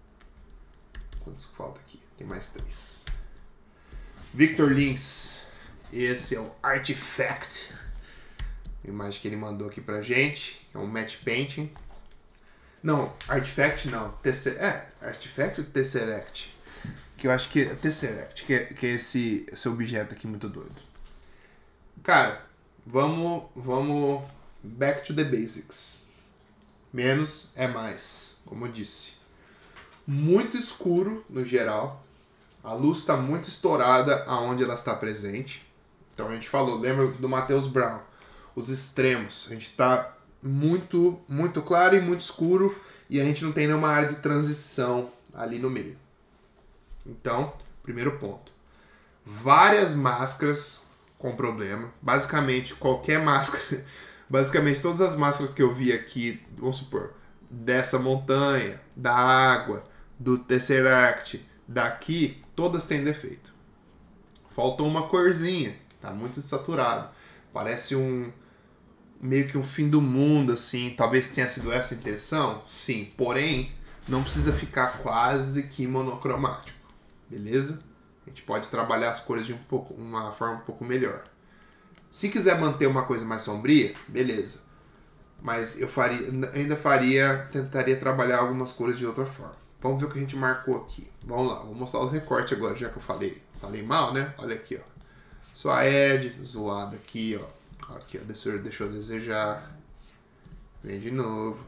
Quantos falta aqui? Tem mais três. Victor Lins. Esse é o Artifact. A imagem que ele mandou aqui pra gente. É um matte painting. Não, Artifact não. Tesser, é, Artifact ou Tesseract? Que eu acho que é Tesseract. Que é, que é esse, esse objeto aqui muito doido. Cara, vamos, vamos back to the basics. Menos é mais, como eu disse. Muito escuro no geral. A luz está muito estourada aonde ela está presente. Então a gente falou, lembra do Matheus Brown, os extremos. A gente está muito, muito claro e muito escuro e a gente não tem nenhuma área de transição ali no meio. Então, primeiro ponto. Várias máscaras com problema. Basicamente, qualquer máscara, basicamente todas as máscaras que eu vi aqui, vamos supor, dessa montanha, da água, do Tesseract, daqui, todas têm defeito. Faltou uma corzinha, tá muito saturado. Parece um meio que um fim do mundo, assim. Talvez tenha sido essa a intenção, sim. Porém, não precisa ficar quase que monocromático, beleza? A gente pode trabalhar as cores de um pouco, uma forma um pouco melhor. Se quiser manter uma coisa mais sombria, beleza. Mas eu faria, ainda faria, tentaria trabalhar algumas cores de outra forma. Vamos ver o que a gente marcou aqui. Vamos lá, vou mostrar os recortes agora, já que eu falei, falei mal, né? Olha aqui, ó. Sua edge, zoada aqui, ó. Aqui, ó, deixou, deixou a desejar. Vem de novo.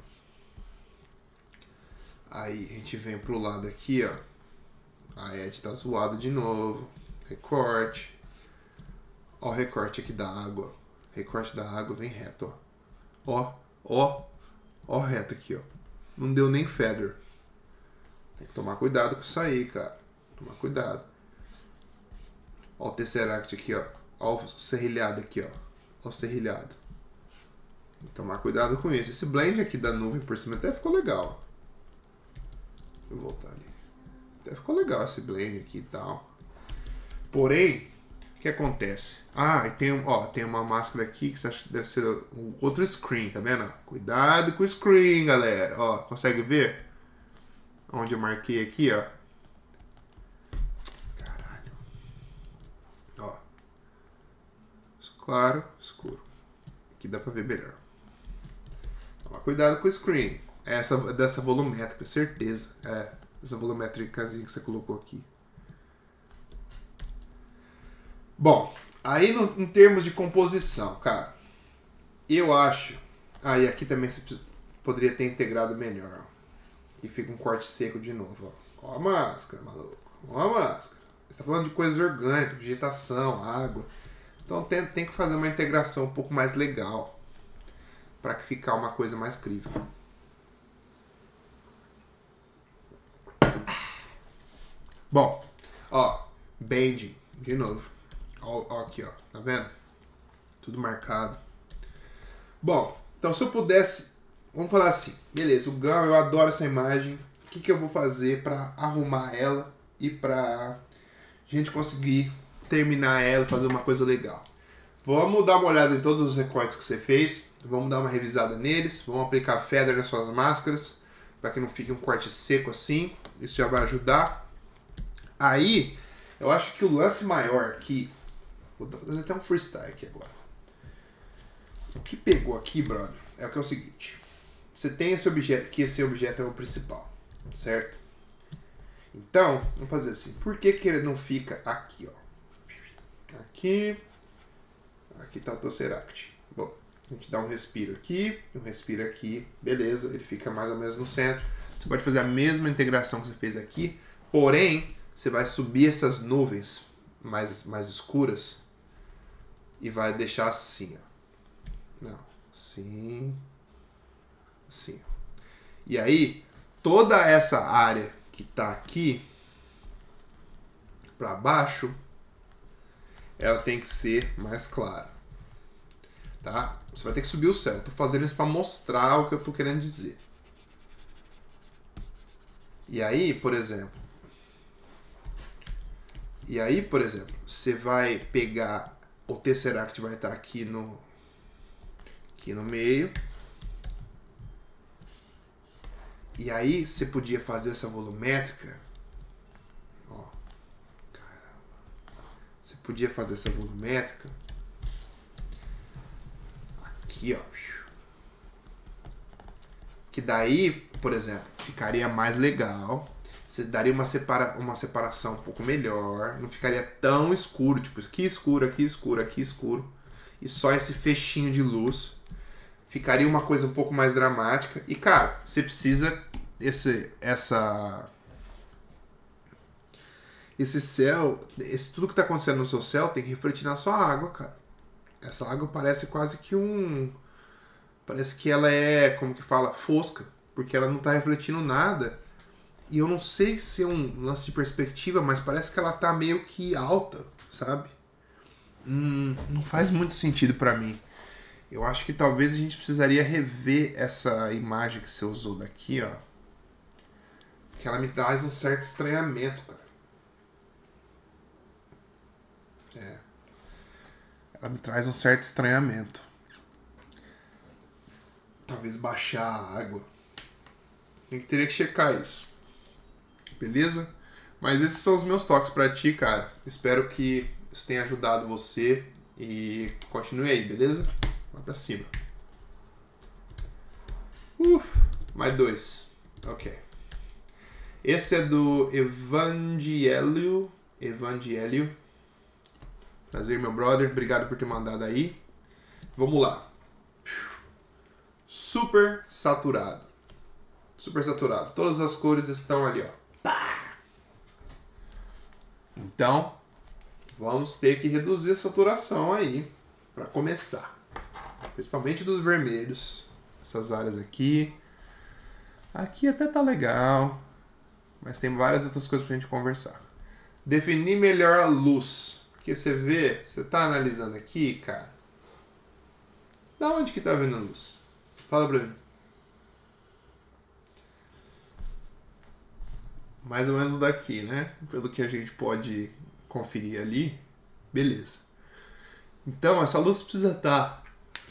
Aí a gente vem pro lado aqui, ó. A edge tá zoada de novo. Recorte. Ó o recorte aqui da água. Recorte da água, vem reto, ó. Ó, ó. Ó reto aqui, ó. Não deu nem feather. Tem que tomar cuidado com isso aí, cara. Tomar cuidado. Ó o Tesseract aqui, ó. Ó o serrilhado aqui, ó. Ó o serrilhado. Tem que tomar cuidado com isso. Esse blend aqui da nuvem por cima até ficou legal. Deixa eu voltar ali. Até ficou legal esse blend aqui e tal. Porém, o que acontece? Ah, e tem, ó, tem uma máscara aqui que você acha que deve ser um outro screen, tá vendo? Cuidado com o screen, galera. Ó, consegue ver? Onde eu marquei aqui, ó. Caralho. Ó. Claro, escuro. Aqui dá pra ver melhor. Toma cuidado com o screen. Essa dessa volumétrica, certeza. É, essa volumétricazinha que você colocou aqui. Bom, aí no, em termos de composição, cara, eu acho... Aí ah, aqui também você poderia ter integrado melhor, ó. E fica um corte seco de novo, ó. Ó a máscara, maluco. Ó a máscara. Você tá falando de coisas orgânicas, vegetação, água. Então tem, tem que fazer uma integração um pouco mais legal. Pra que ficar uma coisa mais crível. Bom, ó. Beige, de novo. Ó, ó aqui, ó. Tá vendo? Tudo marcado. Bom, então se eu pudesse... Vamos falar assim, beleza, o Gama, eu adoro essa imagem. O que, que eu vou fazer para arrumar ela e para a gente conseguir terminar ela, fazer uma coisa legal? Vamos dar uma olhada em todos os recortes que você fez. Vamos dar uma revisada neles. Vamos aplicar feather nas suas máscaras, para que não fique um corte seco assim. Isso já vai ajudar. Aí, eu acho que o lance maior aqui... Vou fazer até um freestyle aqui agora. O que pegou aqui, brother, é o que é o seguinte. Você tem esse objeto, que esse objeto é o principal, certo? Então, vamos fazer assim. Por que que ele não fica aqui, ó? Aqui. Aqui tá o Tesseract. Bom, a gente dá um respiro aqui, um respiro aqui. Beleza, ele fica mais ou menos no centro. Você pode fazer a mesma integração que você fez aqui. Porém, você vai subir essas nuvens mais, mais escuras e vai deixar assim, ó. Não, assim, assim. E aí, toda essa área que tá aqui para baixo, ela tem que ser mais clara, tá? Você vai ter que subir o céu. Eu tô fazendo isso para mostrar o que eu tô querendo dizer. E aí, por exemplo, e aí, por exemplo, você vai pegar o Tesseract, vai estar aqui no aqui no meio. E aí você podia fazer essa volumétrica. Ó, caramba. Você podia fazer essa volumétrica aqui, ó. Que daí, por exemplo, ficaria mais legal. Você daria uma, separa uma separação um pouco melhor. Não ficaria tão escuro. Tipo, aqui escuro, aqui escuro, aqui escuro. E só esse fechinho de luz. Ficaria uma coisa um pouco mais dramática. E, cara, você precisa... Esse, essa... Esse céu... Esse, tudo que tá acontecendo no seu céu tem que refletir na sua água, cara. Essa água parece quase que um... Parece que ela é, como que fala, fosca. Porque ela não tá refletindo nada. E eu não sei se é um lance de perspectiva, mas parece que ela tá meio que alta, sabe? Hum, não faz muito sentido pra mim. Eu acho que talvez a gente precisaria rever essa imagem que você usou daqui, ó. Que ela me traz um certo estranhamento, cara. É. Ela me traz um certo estranhamento. Talvez baixar a água. A gente teria que checar isso. Beleza? Mas esses são os meus toques pra ti, cara. Espero que isso tenha ajudado você. E continue aí, beleza? Vai pra cima. Uh, mais dois. Ok. Esse é do Evangelho. Evangelho. Prazer, meu brother. Obrigado por ter mandado aí. Vamos lá. Super saturado. Super saturado. Todas as cores estão ali, ó. Pá! Então, vamos ter que reduzir a saturação aí para começar. Principalmente dos vermelhos. Essas áreas aqui. Aqui até tá legal. Mas tem várias outras coisas pra gente conversar. Definir melhor a luz. Porque você vê, você tá analisando aqui, cara. Da onde que tá vendo a luz? Fala pra mim. Mais ou menos daqui, né? Pelo que a gente pode conferir ali. Beleza. Então, essa luz precisa estar...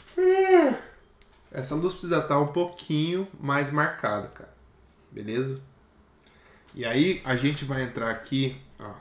Essa luz precisa estar um pouquinho mais marcada, cara. Beleza? E aí, a gente vai entrar aqui, ó.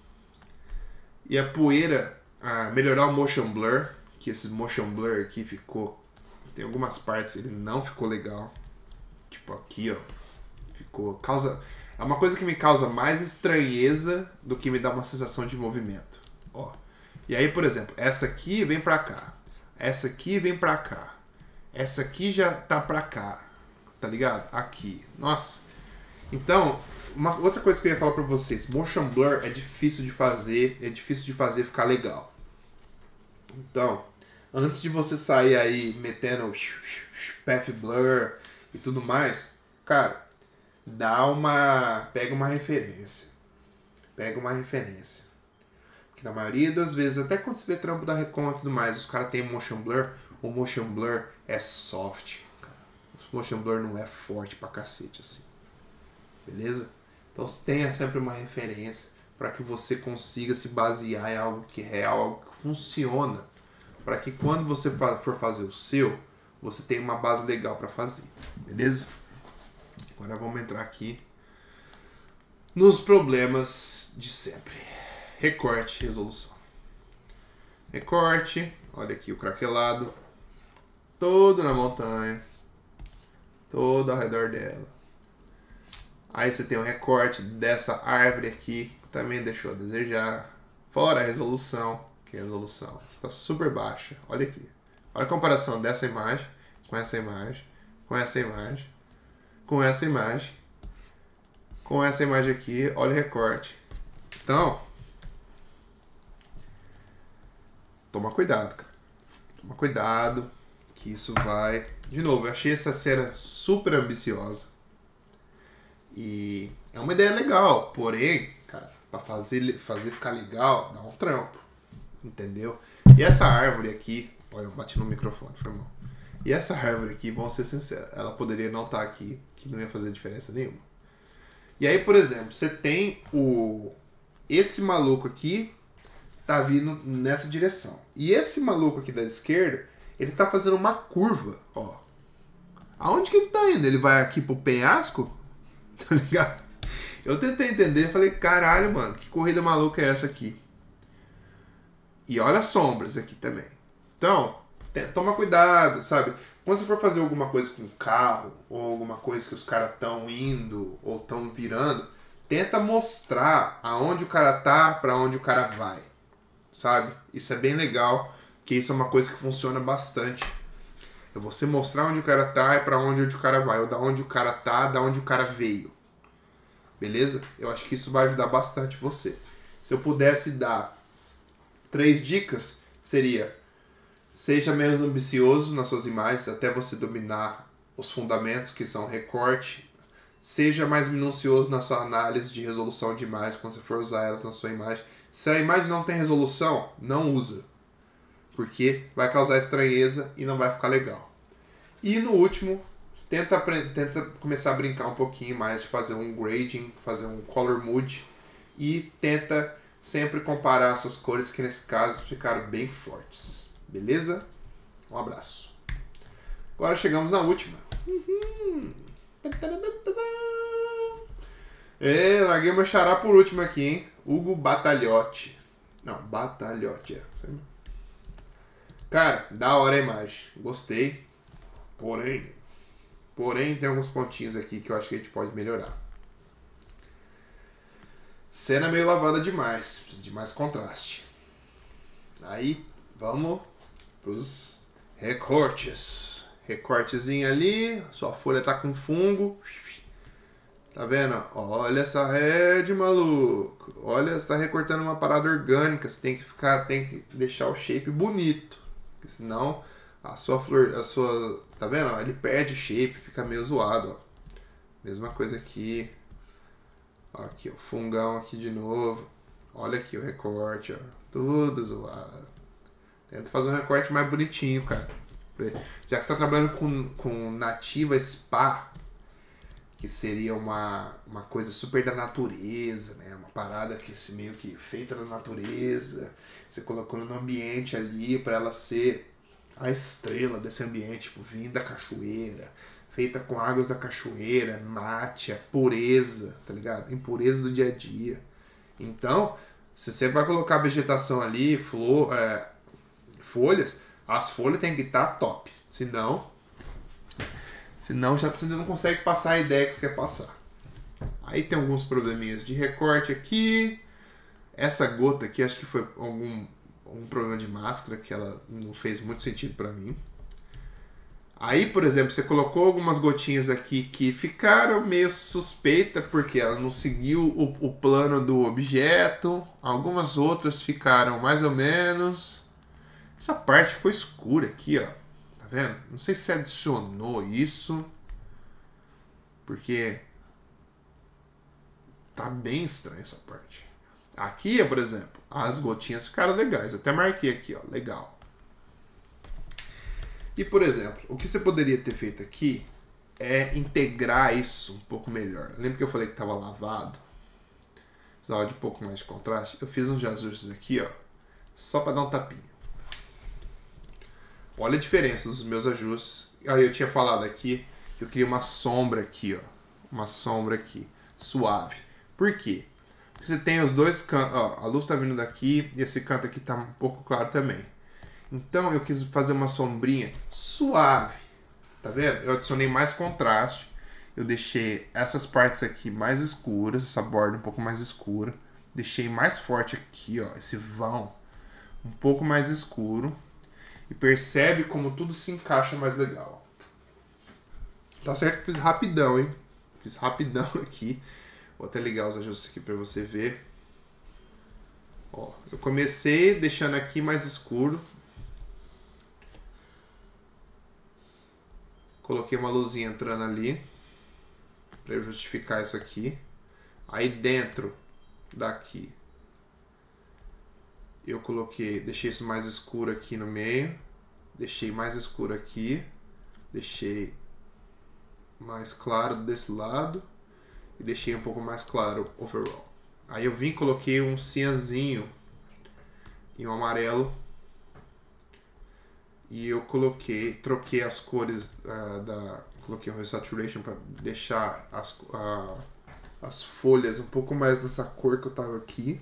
E a poeira... Ah, melhorar o motion blur. Que esse motion blur aqui ficou... Tem algumas partes ele não ficou legal. Tipo aqui, ó. Ficou... Causa... É uma coisa que me causa mais estranheza do que me dá uma sensação de movimento. Ó. E aí, por exemplo, essa aqui vem pra cá. Essa aqui vem pra cá. Essa aqui já tá pra cá. Tá ligado? Aqui. Nossa. Então, uma outra coisa que eu ia falar pra vocês. Motion blur é difícil de fazer. É difícil de fazer ficar legal. Então, antes de você sair aí metendo path blur e tudo mais, cara, dá uma... Pega uma referência. Pega uma referência. Porque na maioria das vezes, até quando você vê trampo da Recon e tudo mais, os caras têm motion blur. O motion blur é soft, cara. O motion blur não é forte pra cacete, assim. Beleza? Então tenha sempre uma referência para que você consiga se basear em algo que é real, algo que funciona. para que quando você for fazer o seu, você tenha uma base legal para fazer, beleza? Agora vamos entrar aqui nos problemas de sempre. Recorte, resolução. Recorte, olha aqui o craquelado, todo na montanha, todo ao redor dela. Aí você tem um recorte dessa árvore aqui, que também deixou a desejar. Fora a resolução, que a resolução está super baixa. Olha aqui. Olha a comparação dessa imagem com essa imagem, com essa imagem, com essa imagem, com essa imagem aqui. Olha o recorte. Então, toma cuidado, cara. Toma cuidado, que isso vai... De novo, eu achei essa cena super ambiciosa. E é uma ideia legal, porém, cara, pra fazer, fazer ficar legal, dá um trampo, entendeu? E essa árvore aqui, olha, eu bati no microfone, foi mal. E essa árvore aqui, vamos ser sinceros, ela poderia não estar aqui, que não ia fazer diferença nenhuma. E aí, por exemplo, você tem o... Esse maluco aqui tá vindo nessa direção. E esse maluco aqui da esquerda, ele tá fazendo uma curva, ó. Aonde que ele tá indo? Ele vai aqui pro penhasco? Tá ligado? Eu tentei entender, falei, caralho, mano, que corrida maluca é essa aqui? E olha as sombras aqui também. Então, toma cuidado, sabe? Quando você for fazer alguma coisa com o carro, ou alguma coisa que os caras estão indo, ou estão virando, tenta mostrar aonde o cara tá, pra onde o cara vai, sabe? Isso é bem legal, que isso é uma coisa que funciona bastante. É você mostrar onde o cara tá e pra onde o cara vai. Ou da onde o cara tá, da onde o cara veio. Beleza? Eu acho que isso vai ajudar bastante você. Se eu pudesse dar três dicas, seria: seja menos ambicioso nas suas imagens, até você dominar os fundamentos, que são recorte. Seja mais minucioso na sua análise de resolução de imagem, quando você for usar elas na sua imagem. Se a imagem não tem resolução, não usa. Porque vai causar estranheza e não vai ficar legal. E no último, tenta, tenta começar a brincar um pouquinho mais de fazer um grading, fazer um color mood. E tenta sempre comparar as suas cores, que nesse caso ficaram bem fortes. Beleza? Um abraço. Agora chegamos na última. Uhum. É, larguei meu xará por último aqui, hein? Hugo Batalhote. Não, Batalhote, é. Cara, da hora a imagem. Gostei. Porém, porém tem alguns pontinhos aqui que eu acho que a gente pode melhorar. Cena meio lavada demais. Precisa de mais contraste. Aí, vamos pros recortes. Recortezinho ali. Sua folha tá com fungo. Tá vendo? Olha essa rede, maluco. Olha, você tá recortando uma parada orgânica. Você tem que ficar, tem que deixar o shape bonito. Porque senão a sua flor, a sua, tá vendo? Ele perde o shape, fica meio zoado, ó. Mesma coisa aqui. Ó, aqui, o fungão aqui de novo. Olha aqui o recorte, ó. Tudo zoado. Tenta fazer um recorte mais bonitinho, cara. Já que você tá trabalhando com, com nativa spa, que seria uma, uma coisa super da natureza, né? Uma parada que se meio que feita na natureza. Você colocou no ambiente ali para ela ser a estrela desse ambiente, tipo, vindo da cachoeira, feita com águas da cachoeira, nátia, pureza, tá ligado? Impureza do dia a dia. Então, se você vai colocar vegetação ali, flor, é, folhas, as folhas tem que estar top. Senão, senão já você não consegue passar a ideia que você quer passar. Aí tem alguns probleminhas de recorte aqui. Essa gota aqui, acho que foi algum um problema de máscara, que ela não fez muito sentido pra mim. Aí, por exemplo, você colocou algumas gotinhas aqui que ficaram meio suspeita, porque ela não seguiu o, o plano do objeto. Algumas outras ficaram mais ou menos. Essa parte ficou escura aqui, ó. Tá vendo? Não sei se adicionou isso, porque tá bem estranha essa parte. Aqui, por exemplo, as gotinhas ficaram legais. Até marquei aqui, ó, legal. E, por exemplo, o que você poderia ter feito aqui é integrar isso um pouco melhor. Lembra que eu falei que estava lavado? Precisava de um pouco mais de contraste. Eu fiz uns ajustes aqui, ó, só para dar um tapinha. olha a diferença dos meus ajustes. Aí eu tinha falado aqui que eu queria uma sombra aqui, ó. Uma sombra aqui, suave. Por quê? Porque você tem os dois cantos, ó, a luz tá vindo daqui e esse canto aqui tá um pouco claro também. Então eu quis fazer uma sombrinha suave, tá vendo? Eu adicionei mais contraste, eu deixei essas partes aqui mais escuras, essa borda um pouco mais escura. Deixei mais forte aqui, ó, esse vão um pouco mais escuro. E percebe como tudo se encaixa mais legal. Tá certo que fiz rapidão, hein? Fiz rapidão aqui. Vou até ligar os ajustes aqui pra você ver. Ó, eu comecei deixando aqui mais escuro. Coloquei uma luzinha entrando ali. Pra eu justificar isso aqui. Aí dentro daqui eu coloquei, deixei isso mais escuro aqui no meio, deixei mais escuro aqui, deixei mais claro desse lado e deixei um pouco mais claro overall. Aí eu vim e coloquei um cinzazinho e um amarelo e eu coloquei, troquei as cores uh, da, coloquei um resaturation para deixar as, uh, as folhas um pouco mais dessa cor que eu tava aqui.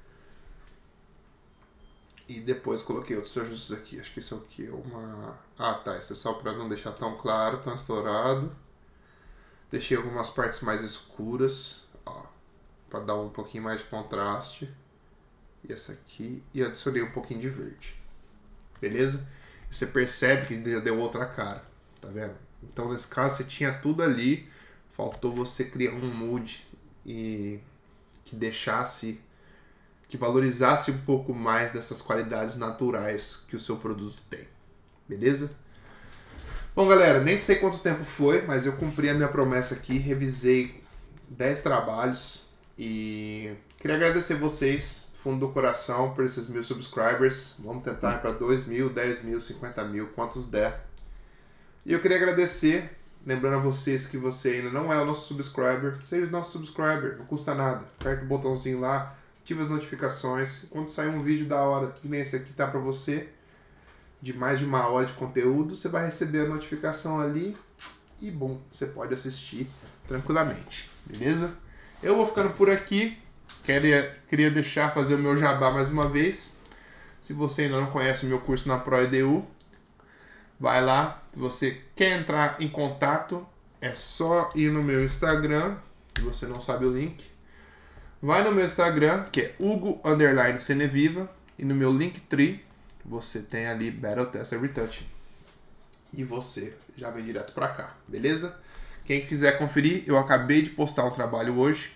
E depois coloquei outros ajustes aqui. Acho que isso aqui é uma... Ah, tá. Isso é só para não deixar tão claro, tão estourado. Deixei algumas partes mais escuras, ó, para dar um pouquinho mais de contraste. E essa aqui. E adicionei um pouquinho de verde. Beleza? E você percebe que deu outra cara. Tá vendo? Então, nesse caso, você tinha tudo ali. Faltou você criar um mood e que deixasse... que valorizasse um pouco mais dessas qualidades naturais que o seu produto tem. Beleza? Bom, galera, nem sei quanto tempo foi, mas eu cumpri a minha promessa aqui, revisei dez trabalhos e queria agradecer vocês, do fundo do coração, por esses mil subscribers. Vamos tentar ir para dois mil, dez mil, cinquenta mil, quantos der. E eu queria agradecer, lembrando a vocês que você ainda não é o nosso subscriber, seja o nosso subscriber, não custa nada. Aperta o botãozinho lá, ativa as notificações. Quando sair um vídeo da hora, que nem esse aqui tá pra você, de mais de uma hora de conteúdo, você vai receber a notificação ali e, bom, você pode assistir tranquilamente, beleza? Eu vou ficando por aqui. Queria, queria deixar fazer o meu jabá mais uma vez. Se você ainda não conhece o meu curso na ProEDU, vai lá. Se você quer entrar em contato, é só ir no meu Instagram. Se você não sabe o link, vai no meu Instagram, que é Hugo underline Ceneviva, e no meu Linktree você tem ali Battle Tester Retouch. E você já vem direto pra cá, beleza? Quem quiser conferir, eu acabei de postar um trabalho hoje,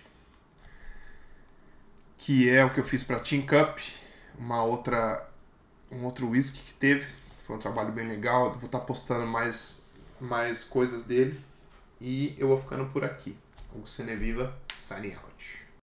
que é o que eu fiz pra Team Cup, uma outra, um outro whisky que teve. Foi um trabalho bem legal, vou estar postando mais, mais coisas dele. E eu vou ficando por aqui. Hugo Ceneviva, signing out.